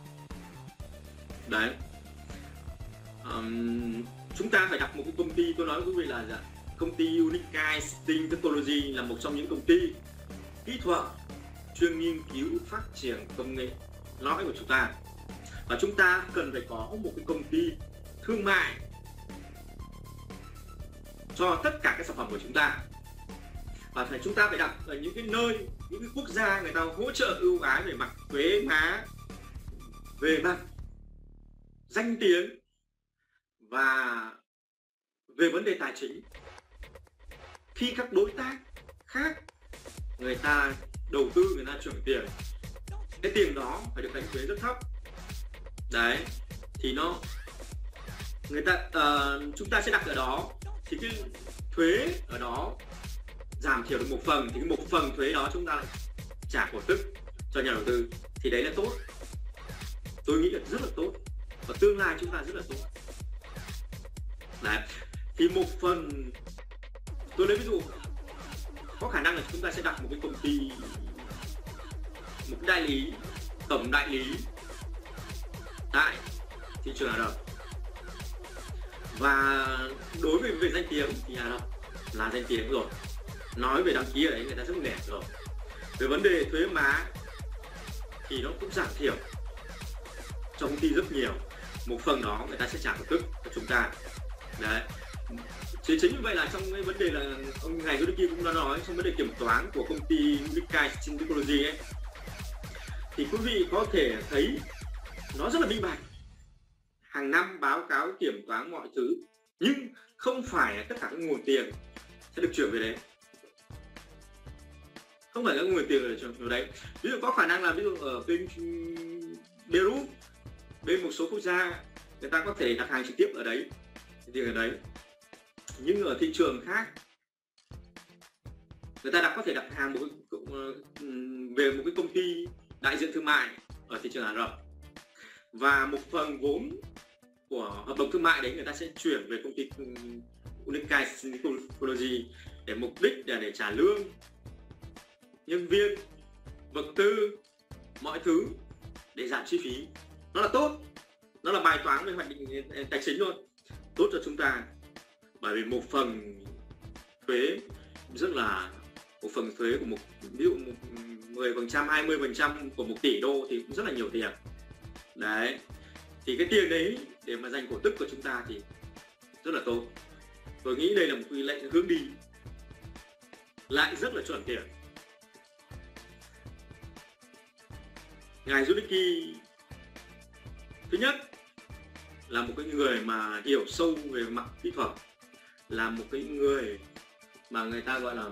Đấy, chúng ta phải đặt một cái công ty, tôi nói với quý vị là công ty Unica Sting Technology là một trong những công ty kỹ thuật chuyên nghiên cứu phát triển công nghệ lõi của chúng ta. Và chúng ta cần phải có một cái công ty thương mại cho tất cả các sản phẩm của chúng ta. Và chúng ta phải đặt ở những cái nơi, những cái quốc gia người ta hỗ trợ ưu ái về mặt thuế má, về mặt danh tiếng và về vấn đề tài chính. Khi các đối tác khác người ta đầu tư, người ta chuyển tiền, cái tiền đó phải được đánh thuế rất thấp. Đấy, thì nó người ta chúng ta sẽ đặt ở đó, thì cái thuế ở đó giảm thiểu được một phần, thì cái một phần thuế đó chúng ta lại trả cổ tức cho nhà đầu tư, thì đấy là tốt. Tôi nghĩ là rất là tốt, và tương lai chúng ta rất là tốt. Đấy, thì một phần tôi lấy ví dụ, có khả năng là chúng ta sẽ đặt một cái công ty, một cái đại lý, tổng đại lý tại thị trường Ả Rập. Và đối với về danh tiếng thì Ả Rập là danh tiếng rồi, nói về đăng ký ở đấy người ta rất nể rồi. Về vấn đề thuế má thì nó cũng giảm thiểu cho công ty rất nhiều, một phần đó người ta sẽ trả cổ tức cho chúng ta. Đấy, chính như vậy là trong cái vấn đề là ông Ngài Đôi Kia cũng đã nói, trong vấn đề kiểm toán của công ty Unica Technology ấy, thì quý vị có thể thấy nó rất là minh bạch, hàng năm báo cáo kiểm toán mọi thứ, nhưng không phải là tất cả các nguồn tiền sẽ được chuyển về đấy, không phải các nguồn tiền được chuyển về đấy. Ví dụ có khả năng là ví dụ ở bên Beirut, bên một số quốc gia người ta có thể đặt hàng trực tiếp ở đấy, tiền ở đấy, nhưng ở thị trường khác người ta có thể đặt hàng về một cái công ty đại diện thương mại ở thị trường Ả Rập, và một phần vốn của hợp đồng thương mại đấy người ta sẽ chuyển về công ty Unica Technology để mục đích là để trả lương nhân viên, vật tư, mọi thứ để giảm chi phí. Nó là tốt, nó là bài toán về hoạch định tài chính thôi, tốt cho chúng ta. Bởi vì một phần thuế rất là, một phần thuế của ví dụ 10%, 20% của 1 tỷ đô thì cũng rất là nhiều tiền. Đấy, thì cái tiền đấy để mà dành cổ tức của chúng ta thì rất là tốt. Tôi nghĩ đây là một quy lệnh hướng đi lại rất là chuẩn tiền. Ngài Yunicki thứ nhất là một cái người mà hiểu sâu về mặt kỹ thuật, là một cái người mà người ta gọi là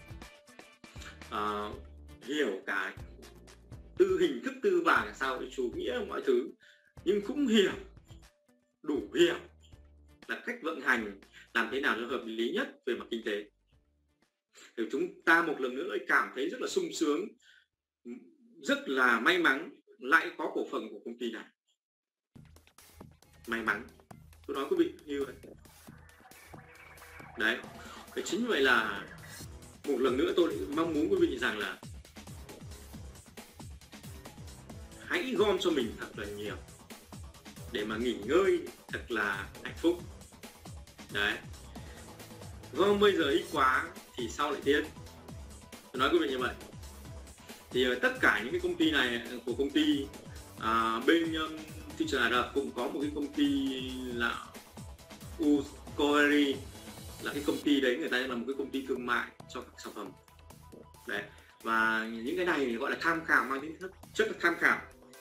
hiểu cả hình thức tư bản sao để chủ nghĩa mọi thứ, nhưng cũng đủ hiểu là cách vận hành làm thế nào cho hợp lý nhất về mặt kinh tế. Thì chúng ta một lần nữa cảm thấy rất là sung sướng, rất là may mắn lại có cổ phần của công ty này. May mắn, tôi nói quý vị như vậy. Đấy, cái chính vậy là một lần nữa tôi mong muốn quý vị rằng là hãy gom cho mình thật là nhiều để mà nghỉ ngơi thật là hạnh phúc. Đấy, gom bây giờ ít quá thì sau lại tiếc. Tôi nói quý vị như vậy. Thì tất cả những cái công ty này của công ty bên thị trường Ả Rập cũng có một cái công ty là Ucoeri, là cái công ty đấy người ta là một cái công ty thương mại cho các sản phẩm. Đấy, và những cái này gọi là tham khảo, mang tính chất là tham khảo,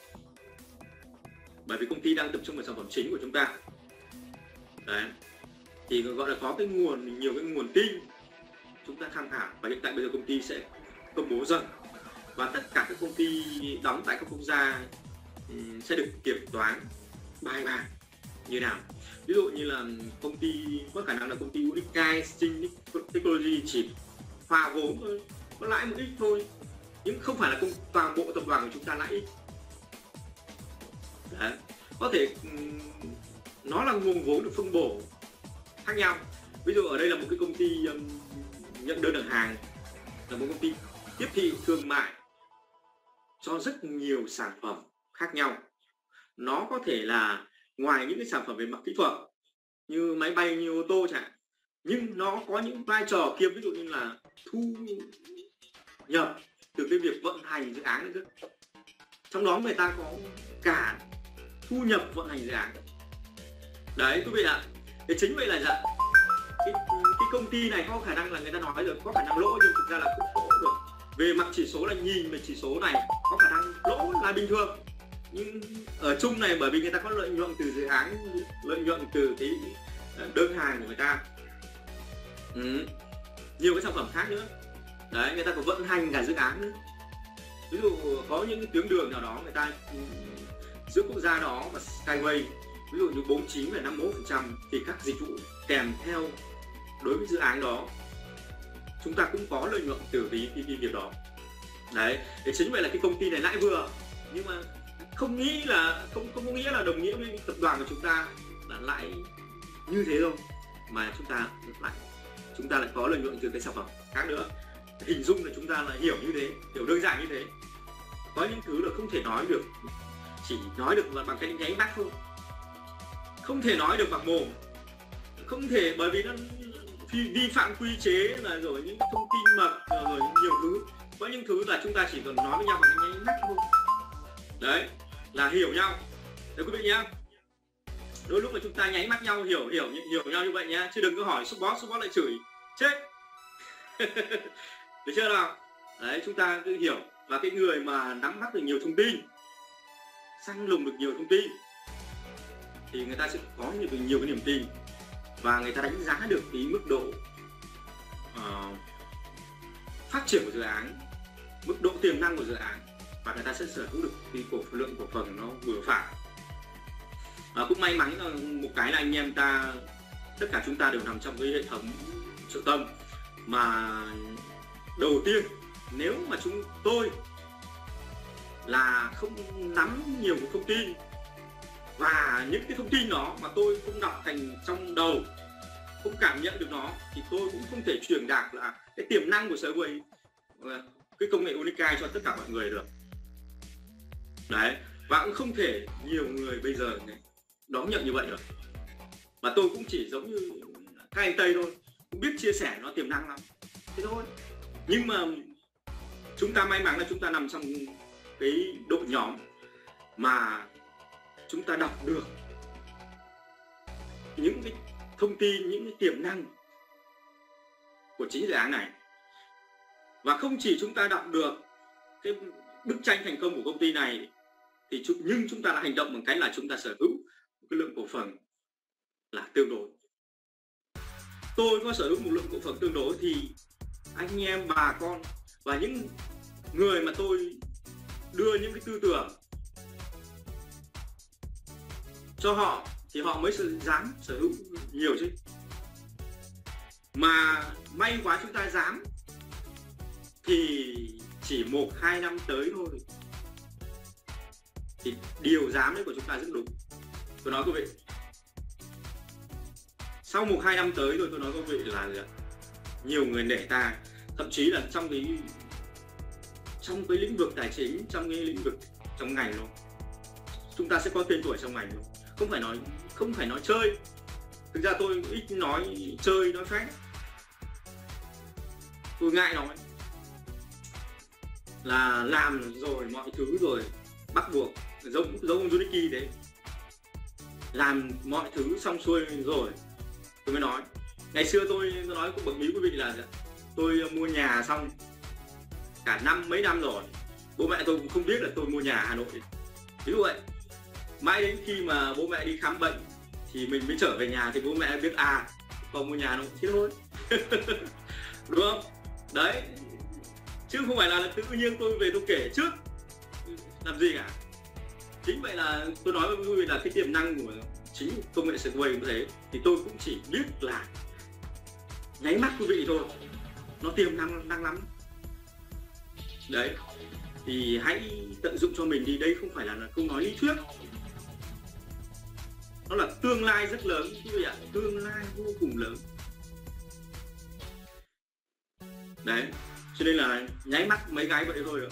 bởi vì công ty đang tập trung vào sản phẩm chính của chúng ta. Đấy, thì gọi là có cái nhiều cái nguồn tin chúng ta tham khảo, và hiện tại bây giờ công ty sẽ công bố dần, và tất cả các công ty đóng tại các quốc gia sẽ được kiểm toán bài bản như nào. Ví dụ như là công ty có khả năng là công ty Unicai String Technology chỉ hòa vốn thôi, có lãi một ít thôi, nhưng không phải là toàn bộ tập đoàn của chúng ta lãi ít. Đấy, có thể nó là nguồn vốn được phân bổ khác nhau. Ví dụ ở đây là một cái công ty nhận đơn đặt hàng, là một công ty tiếp thị thương mại cho rất nhiều sản phẩm khác nhau. Nó có thể là ngoài những cái sản phẩm về mặt kỹ thuật như máy bay, như ô tô chẳng hạn, nhưng nó có những vai trò kia, ví dụ như là thu nhập từ cái việc vận hành dự án nữa. Trong đó người ta có cả thu nhập vận hành dự án. Đấy quý vị ạ. Thế chính vậy là dạ, cái công ty này có khả năng là người ta nói rồi có khả năng lỗ, nhưng thực ra là không lỗ được. Về mặt chỉ số là nhìn về chỉ số này có khả năng lỗ là bình thường, nhưng ở chung này bởi vì người ta có lợi nhuận từ dự án, lợi nhuận từ cái đơn hàng của người ta, nhiều cái sản phẩm khác nữa. Đấy, người ta có vận hành cả dự án nữa. Ví dụ có những cái tuyến đường nào đó người ta giữa quốc gia đó và Skyway, ví dụ như 49,51% thì các dịch vụ kèm theo đối với dự án đó chúng ta cũng có lợi nhuận từ cái việc đó. Đấy, để chính vậy là cái công ty này lãi vừa, nhưng mà không có nghĩa là đồng nghĩa với tập đoàn của chúng ta là lãi như thế đâu, mà chúng ta lại có lợi nhuận từ cái sản phẩm khác nữa. Hình dung là chúng ta là hiểu như thế, hiểu đơn giản như thế. Có những thứ là không thể nói được, chỉ nói được bằng cái nháy mắt thôi, không thể nói được bằng mồm, không thể, bởi vì nó vi phạm quy chế là rồi những thông tin mật rồi nhiều thứ. Có những thứ là chúng ta chỉ cần nói với nhau bằng cái nháy mắt thôi. Đấy, là hiểu nhau. Đấy quý vị nhá. Đôi lúc mà chúng ta nháy mắt nhau, hiểu nhau như vậy nhá, chứ đừng có hỏi support lại chửi chết. Được chưa nào? Đấy, chúng ta cứ hiểu. Và cái người mà nắm bắt được nhiều thông tin, săn lùng được nhiều thông tin, thì người ta sẽ có nhiều cái niềm tin, và người ta đánh giá được cái mức độ phát triển của dự án, mức độ tiềm năng của dự án, và người ta sẽ sở hữu được cái lượng cổ phần nó vừa phải. Cũng may mắn là một cái là anh em ta, tất cả chúng ta đều nằm trong cái hệ thống Triệu Tâm, mà đầu tiên nếu mà chúng tôi là không nắm nhiều thông tin, và những cái thông tin đó mà tôi không đọc thành trong đầu, không cảm nhận được nó, thì tôi cũng không thể truyền đạt là cái tiềm năng của Skyway, cái công nghệ Unicai cho tất cả mọi người được. Đấy, và cũng không thể nhiều người bây giờ đón nhận như vậy được. Và tôi cũng chỉ giống như các anh Tây thôi, cũng biết chia sẻ nó tiềm năng lắm, thế thôi. Nhưng mà chúng ta may mắn là chúng ta nằm trong cái đội nhóm mà chúng ta đọc được những cái thông tin, những cái tiềm năng của chính dự án này. Và không chỉ chúng ta đọc được cái bức tranh thành công của công ty này thì nhưng chúng ta đã hành động bằng cách là chúng ta sở hữu một cái lượng cổ phần là tương đối. Tôi có sở hữu một lượng cổ phần tương đối thì anh em, bà con và những người mà tôi đưa những cái tư tưởng cho họ thì họ mới dám sở hữu nhiều chứ. Mà may quá chúng ta dám thì chỉ 1-2 năm tới thôi thì điều dám đấy của chúng ta rất đúng. Tôi nói quý vị, sau 1-2 năm tới rồi, tôi nói quý vị là nhiều người nể ta, thậm chí là trong cái lĩnh vực tài chính, trong cái lĩnh vực trong ngành luôn, chúng ta sẽ có tên tuổi trong ngành luôn. Không phải nói chơi. Thực ra tôi ít nói chơi, nói phép. Tôi ngại nói là làm rồi mọi thứ rồi bắt buộc giống ông Juniki đấy, làm mọi thứ xong xuôi rồi tôi mới nói. Ngày xưa tôi nói cũng bật mí quý vị là tôi mua nhà xong cả mấy năm rồi, bố mẹ tôi cũng không biết là tôi mua nhà Hà Nội. Ví dụ vậy, mãi đến khi mà bố mẹ đi khám bệnh thì mình mới trở về nhà thì bố mẹ biết con mua nhà Hà Nội thế thôi. Đúng không? Đấy, chứ không phải là tự nhiên tôi về tôi kể trước làm gì cả. Chính vậy là tôi nói với quý vị là cái tiềm năng của chính công nghệ Segway như thế thì tôi cũng chỉ biết là nháy mắt quý vị thôi, nó tiềm năng lắm. Đấy, thì hãy tận dụng cho mình đi. Đây không phải là câu nói lý thuyết, nó là tương lai rất lớn quý vị ạ, tương lai vô cùng lớn. Đấy, cho nên là nháy mắt mấy cái vậy thôi.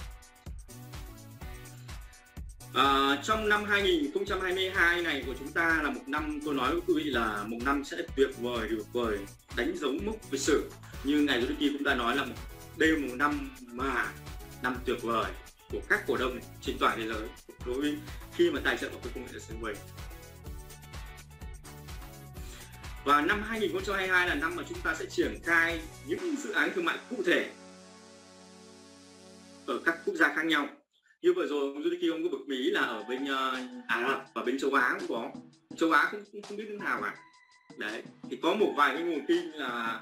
Trong năm 2022 này của chúng ta là một năm, tôi nói với quý vị là một năm sẽ tuyệt vời, đánh dấu mốc lịch sử. Như ngài Juniki cũng đã nói là đây là một năm tuyệt vời của các cổ đông trên toàn thế giới đối với khi mà tài trợ vào cái công nghệ Segway. Và năm 2022 là năm mà chúng ta sẽ triển khai những dự án thương mại cụ thể ở các quốc gia khác nhau. Như vừa rồi ông Juniki ông có bực mí là ở bên Ả Rập và bên châu Á cũng có. Châu Á không biết thế nào cả. Đấy, thì có một vài cái nguồn tin là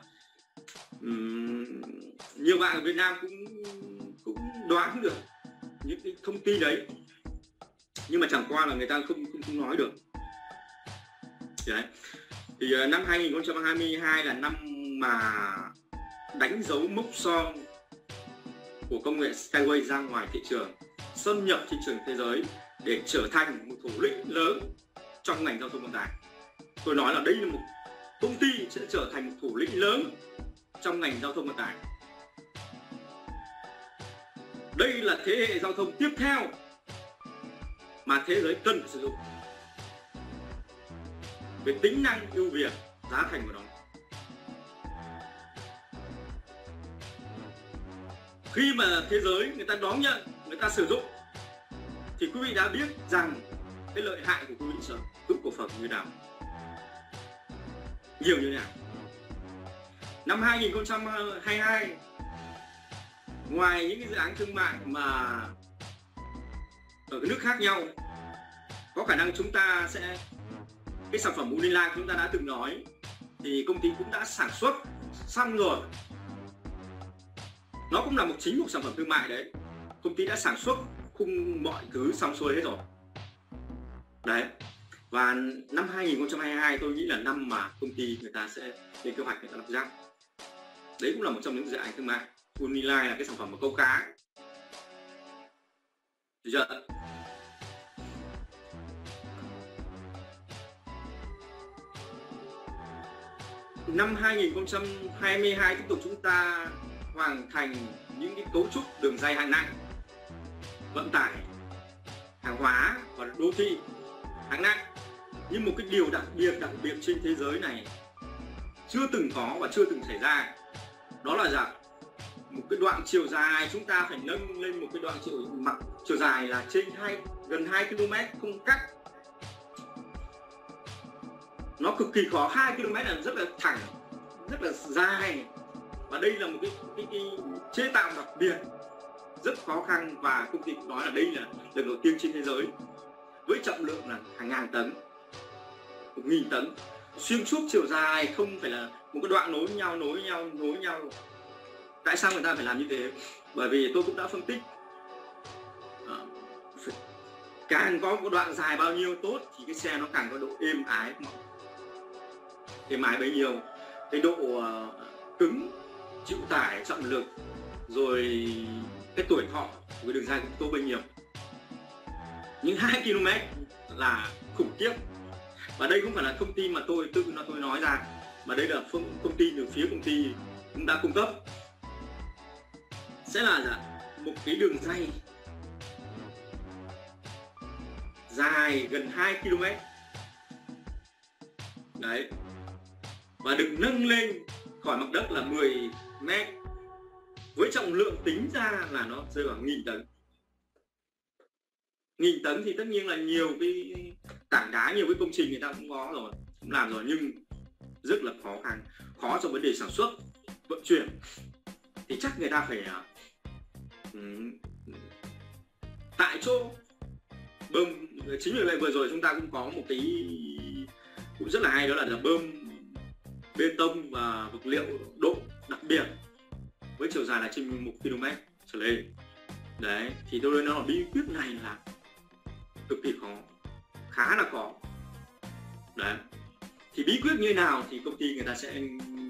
nhiều bạn ở Việt Nam cũng đoán được những cái thông tin đấy, nhưng mà chẳng qua là người ta không nói được. Đấy. Thì năm 2022 là năm mà đánh dấu mốc son của công nghệ Skyway ra ngoài thị trường, xâm nhập thị trường thế giới để trở thành một thủ lĩnh lớn trong ngành giao thông vận tải. Tôi nói là đây là một công ty sẽ trở thành một thủ lĩnh lớn trong ngành giao thông vận tải. Đây là thế hệ giao thông tiếp theo mà thế giới cần sử dụng về tính năng ưu việt, giá thành của nó. Khi mà thế giới người ta đón nhận, người ta sử dụng thì quý vị đã biết rằng cái lợi hại của quý vị sở hữu cổ phần như nào, nhiều như nào. Năm 2022, ngoài những cái dự án thương mại mà ở các nước khác nhau, có khả năng chúng ta sẽ cái sản phẩm Unilife chúng ta đã từng nói thì công ty cũng đã sản xuất xong rồi. Nó cũng là một sản phẩm thương mại đấy. Công ty đã sản xuất khung mọi thứ xong xuôi hết rồi. Đấy. Và năm 2022 tôi nghĩ là năm mà công ty người ta sẽ lên kế hoạch người ta lắp ráp. Đấy cũng là một trong những dự án thương mại. Unilife là cái sản phẩm của câu cá. Được chưa? Năm 2022 tiếp tục chúng ta hoàn thành những cái cấu trúc đường ray hạng nặng, vận tải hàng hóa và đô thị hạng nặng. Nhưng một cái điều đặc biệt trên thế giới này chưa từng có và chưa từng xảy ra, đó là rằng một cái đoạn chiều dài chúng ta phải nâng lên một cái đoạn chiều dài là gần 2 km không cắt nó cực kỳ khó. 2 km là rất là thẳng, rất là dài, và đây là một cái chế tạo đặc biệt rất khó khăn, và công ty cũng nói là đây là lần đầu tiên trên thế giới với trọng lượng là hàng ngàn tấn, 1.000 tấn, xuyên suốt chiều dài, không phải là một cái đoạn nối nhau. Tại sao người ta phải làm như thế? Bởi vì tôi cũng đã phân tích, càng có một đoạn dài bao nhiêu tốt thì cái xe nó càng có độ êm ái bấy nhiêu. Cái độ cứng, chịu tải, trọng lực, rồi cái tuổi thọ của cái đường dây cũng tốt bấy nhiêu. Những 2 km là khủng khiếp. Và đây không phải là thông tin mà tôi nói ra, mà đây là thông tin từ phía công ty cũng đã cung cấp. Sẽ là một cái đường dây dài gần 2 km đấy, và được nâng lên khỏi mặt đất là 10 m, với trọng lượng tính ra là nó rơi vào 1.000 tấn. 1.000 tấn thì tất nhiên là nhiều cái tảng đá, nhiều cái công trình người ta cũng có rồi, cũng làm rồi, nhưng rất là khó khăn, khó trong vấn đề sản xuất, vận chuyển. Thì chắc người ta phải tại chỗ bơm. Chính vì vậy vừa rồi chúng ta cũng có một cái cũng rất là hay, đó là bơm bê tông và vật liệu độ đặc biệt với chiều dài là trên 1 km trở lên. Đấy, thì tôi nói là bí quyết này là cực kỳ khó, khá là khó. Đấy, thì bí quyết như nào thì công ty người ta sẽ,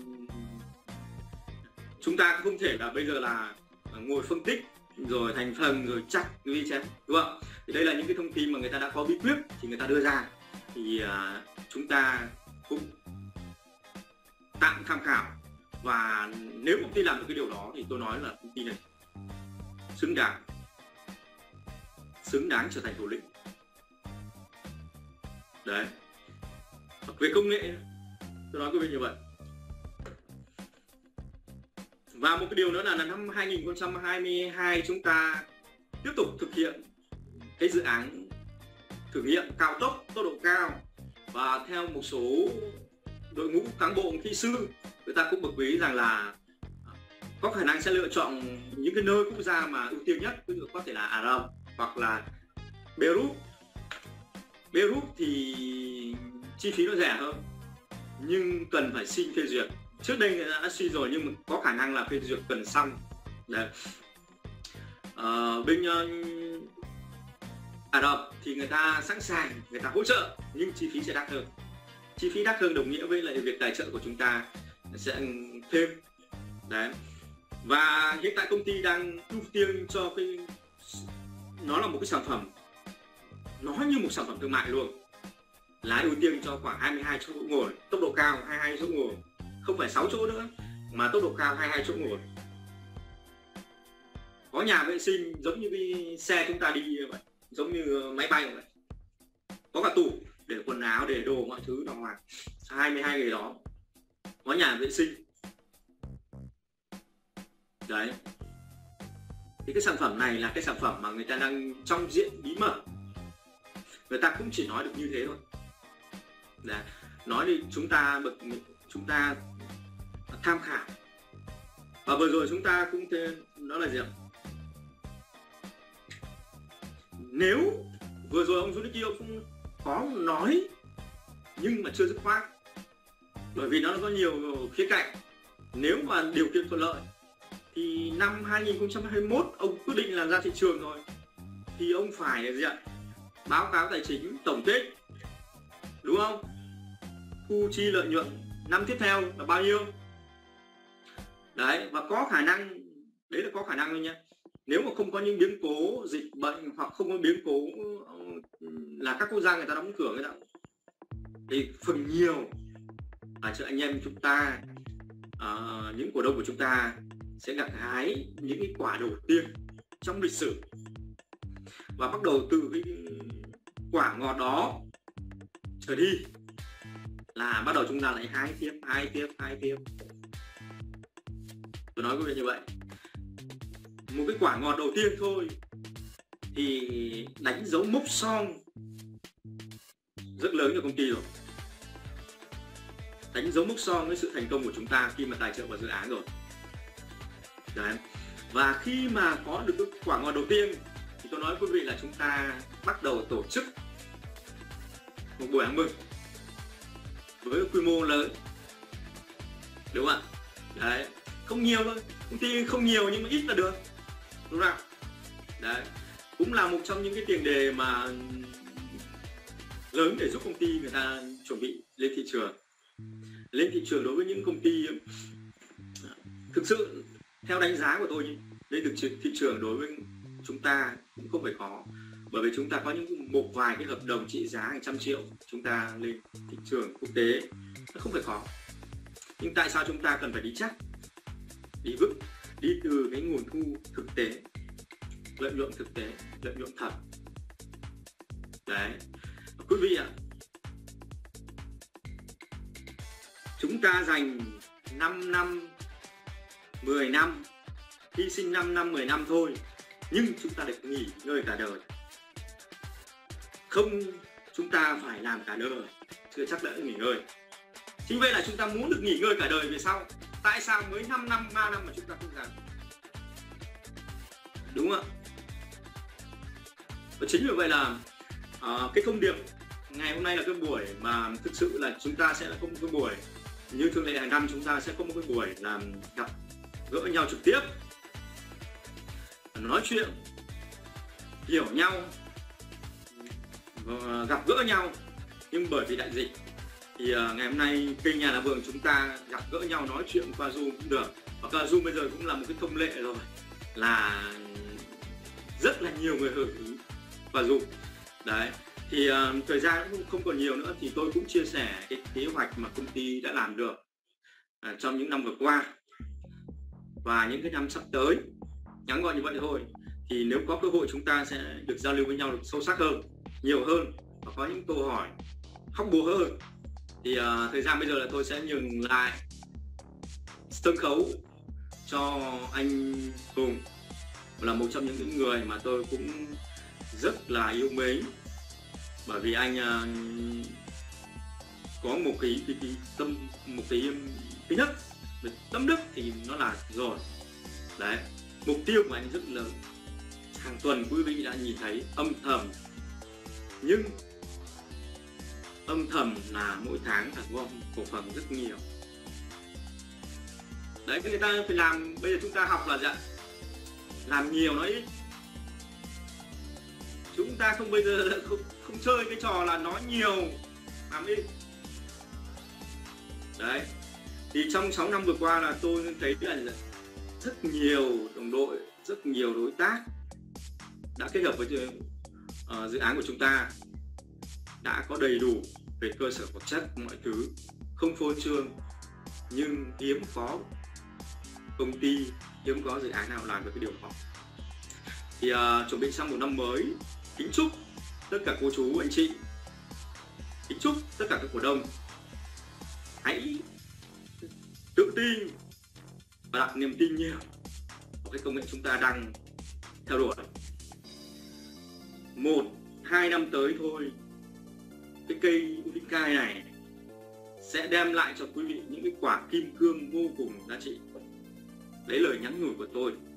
chúng ta không thể là bây giờ là ngồi phân tích rồi thành phần rồi chắc ghi chép, đúng không? Thì đây là những cái thông tin mà người ta đã có bí quyết thì người ta đưa ra, thì chúng ta cũng tạm tham khảo. Và nếu công ty làm được cái điều đó thì tôi nói là công ty này xứng đáng trở thành thủ lĩnh. Đấy, về công nghệ tôi nói quý vị như vậy. Và một cái điều nữa là năm 2022 chúng ta tiếp tục thực hiện cái dự án thử nghiệm cao tốc, tốc độ cao, và theo một số đội ngũ cán bộ kỹ sư, người ta cũng bật mí rằng là có khả năng sẽ lựa chọn những cái nơi quốc gia mà ưu tiên nhất, ví dụ có thể là Ả Rập hoặc là Beirut. Beirut thì chi phí nó rẻ hơn, nhưng cần phải xin phê duyệt. Trước đây người ta đã xin rồi, nhưng mà có khả năng là phê duyệt cần xong. Đấy. Bên Ả Rập thì người ta sẵn sàng, người ta hỗ trợ, nhưng chi phí sẽ đắt hơn. Chi phí đắt hơn đồng nghĩa với lại việc tài trợ của chúng ta sẽ thêm. Đấy. Và hiện tại công ty đang ưu tiên cho cái, nó là một cái sản phẩm, nó như một sản phẩm thương mại luôn, là ưu tiên cho khoảng 22 chỗ ngồi, tốc độ cao 22 chỗ ngồi, không phải 6 chỗ nữa mà tốc độ cao 22 chỗ ngồi, có nhà vệ sinh giống như cái xe chúng ta đi vậy, giống như máy bay vậy, có cả tủ để quần áo, để đồ mọi thứ đàng hoàng, 22 người đó, có nhà vệ sinh. Đấy, thì cái sản phẩm này là cái sản phẩm mà người ta đang trong diện bí mật, người ta cũng chỉ nói được như thế thôi. Đấy, nói đi chúng ta tham khảo. Và vừa rồi chúng ta cũng thế, đó là gì ạ? Nếu vừa rồi ông Junichi cũng có nói nhưng mà chưa dứt khoát, bởi vì nó có nhiều khía cạnh. Nếu mà điều kiện thuận lợi thì năm 2021 ông quyết định làm ra thị trường rồi, thì ông phải là gì ạ? Báo cáo tài chính tổng kết, đúng không? Thu chi lợi nhuận năm tiếp theo là bao nhiêu? Đấy, và có khả năng, đấy là có khả năng thôi nhé. Nếu mà không có những biến cố dịch bệnh hoặc không có biến cố là các quốc gia người ta đóng cửa người ta, thì phần nhiều cho anh em chúng ta, những cổ đông của chúng ta sẽ gặt hái những cái quả đầu tiên trong lịch sử, và bắt đầu từ cái quả ngọt đó trở đi là bắt đầu chúng ta lại hái tiếp. Tôi nói quý vị như vậy, một cái quả ngọt đầu tiên thôi thì đánh dấu mốc son rất lớn cho công ty rồi. đánh dấu mốc son với sự thành công của chúng ta khi mà tài trợ vào dự án rồi. Đấy. Và khi mà có được cái quả ngọt đầu tiên thì tôi nói quý vị là chúng ta bắt đầu tổ chức một buổi ăn mừng với quy mô lớn, đúng không ạ? Đấy, không nhiều thôi, công ty không nhiều nhưng mà ít là được, đúng không? Đấy, cũng là một trong những cái tiền đề mà lớn để giúp công ty người ta chuẩn bị lên thị trường. Lên thị trường đối với những công ty thực sự theo đánh giá của tôi, lên được thị trường đối với chúng ta cũng không phải khó, bởi vì chúng ta có một vài cái hợp đồng trị giá hàng trăm triệu, chúng ta lên thị trường quốc tế nó không phải khó. Nhưng tại sao chúng ta cần phải đi chắc, đi vững, đi từ cái nguồn thu thực tế, lợi nhuận thực tế, lợi nhuận thật. Đấy, quý vị ạ, chúng ta dành 5 năm, 10 năm, hy sinh 5 năm, 10 năm thôi, nhưng chúng ta được nghỉ ngơi cả đời. Không, chúng ta phải làm cả đời, chưa chắc đã nghỉ ngơi. Chính vậy là chúng ta muốn được nghỉ ngơi cả đời về sau. Tại sao mới 5 năm, 3 năm mà chúng ta không làm? Đúng không ạ? Và chính vì vậy là cái thông điệp ngày hôm nay là cái buổi mà thực sự là chúng ta sẽ có một cái buổi như thường lệ hàng năm, chúng ta sẽ có một cái buổi làm gặp gỡ nhau trực tiếp, nói chuyện, hiểu nhau, gặp gỡ nhau. Nhưng bởi vì đại dịch thì ngày hôm nay kênh Nhà Là Vườn chúng ta gặp gỡ nhau nói chuyện qua Zoom cũng được. Và qua Zoom bây giờ cũng là một cái thông lệ rồi, là rất là nhiều người hưởng ứng qua Zoom. Đấy, thì thời gian cũng không còn nhiều nữa, thì tôi cũng chia sẻ cái kế hoạch mà công ty đã làm được trong những năm vừa qua và những cái năm sắp tới. Ngắn gọn như vậy thôi. Thì nếu có cơ hội chúng ta sẽ được giao lưu với nhau được sâu sắc hơn, nhiều hơn, và có những câu hỏi hóc búa hơn. Thì thời gian bây giờ là tôi sẽ nhường lại sân khấu cho anh Hùng, là một trong những người mà tôi cũng rất là yêu mến, bởi vì anh có một cái tâm, một cái thứ nhất về tâm đức thì nó là rồi. Đấy, mục tiêu của anh rất lớn, hàng tuần quý vị đã nhìn thấy âm thầm, nhưng âm thầm là mỗi tháng là gom cổ phần rất nhiều. Đấy, người ta phải làm, bây giờ chúng ta học là gì ạ? Làm nhiều nói ít. Chúng ta không bây giờ là không chơi cái trò là nói nhiều làm ít. Đấy, thì trong 6 năm vừa qua là tôi thấy là rất nhiều đồng đội, rất nhiều đối tác đã kết hợp với dự án của chúng ta, đã có đầy đủ về cơ sở vật chất, mọi thứ, không phô trương, nhưng hiếm có công ty, hiếm có dự án nào làm được cái điều đó. Thì chuẩn bị sang một năm mới, kính chúc tất cả cô chú, anh chị, kính chúc tất cả các cổ đông hãy tự tin và đặt niềm tin nhiều vào cái công nghệ chúng ta đang theo đuổi. 1-2 năm tới thôi, cái cây Unicai này sẽ đem lại cho quý vị những cái quả kim cương vô cùng giá trị. Đấy lời nhắn nhủ của tôi.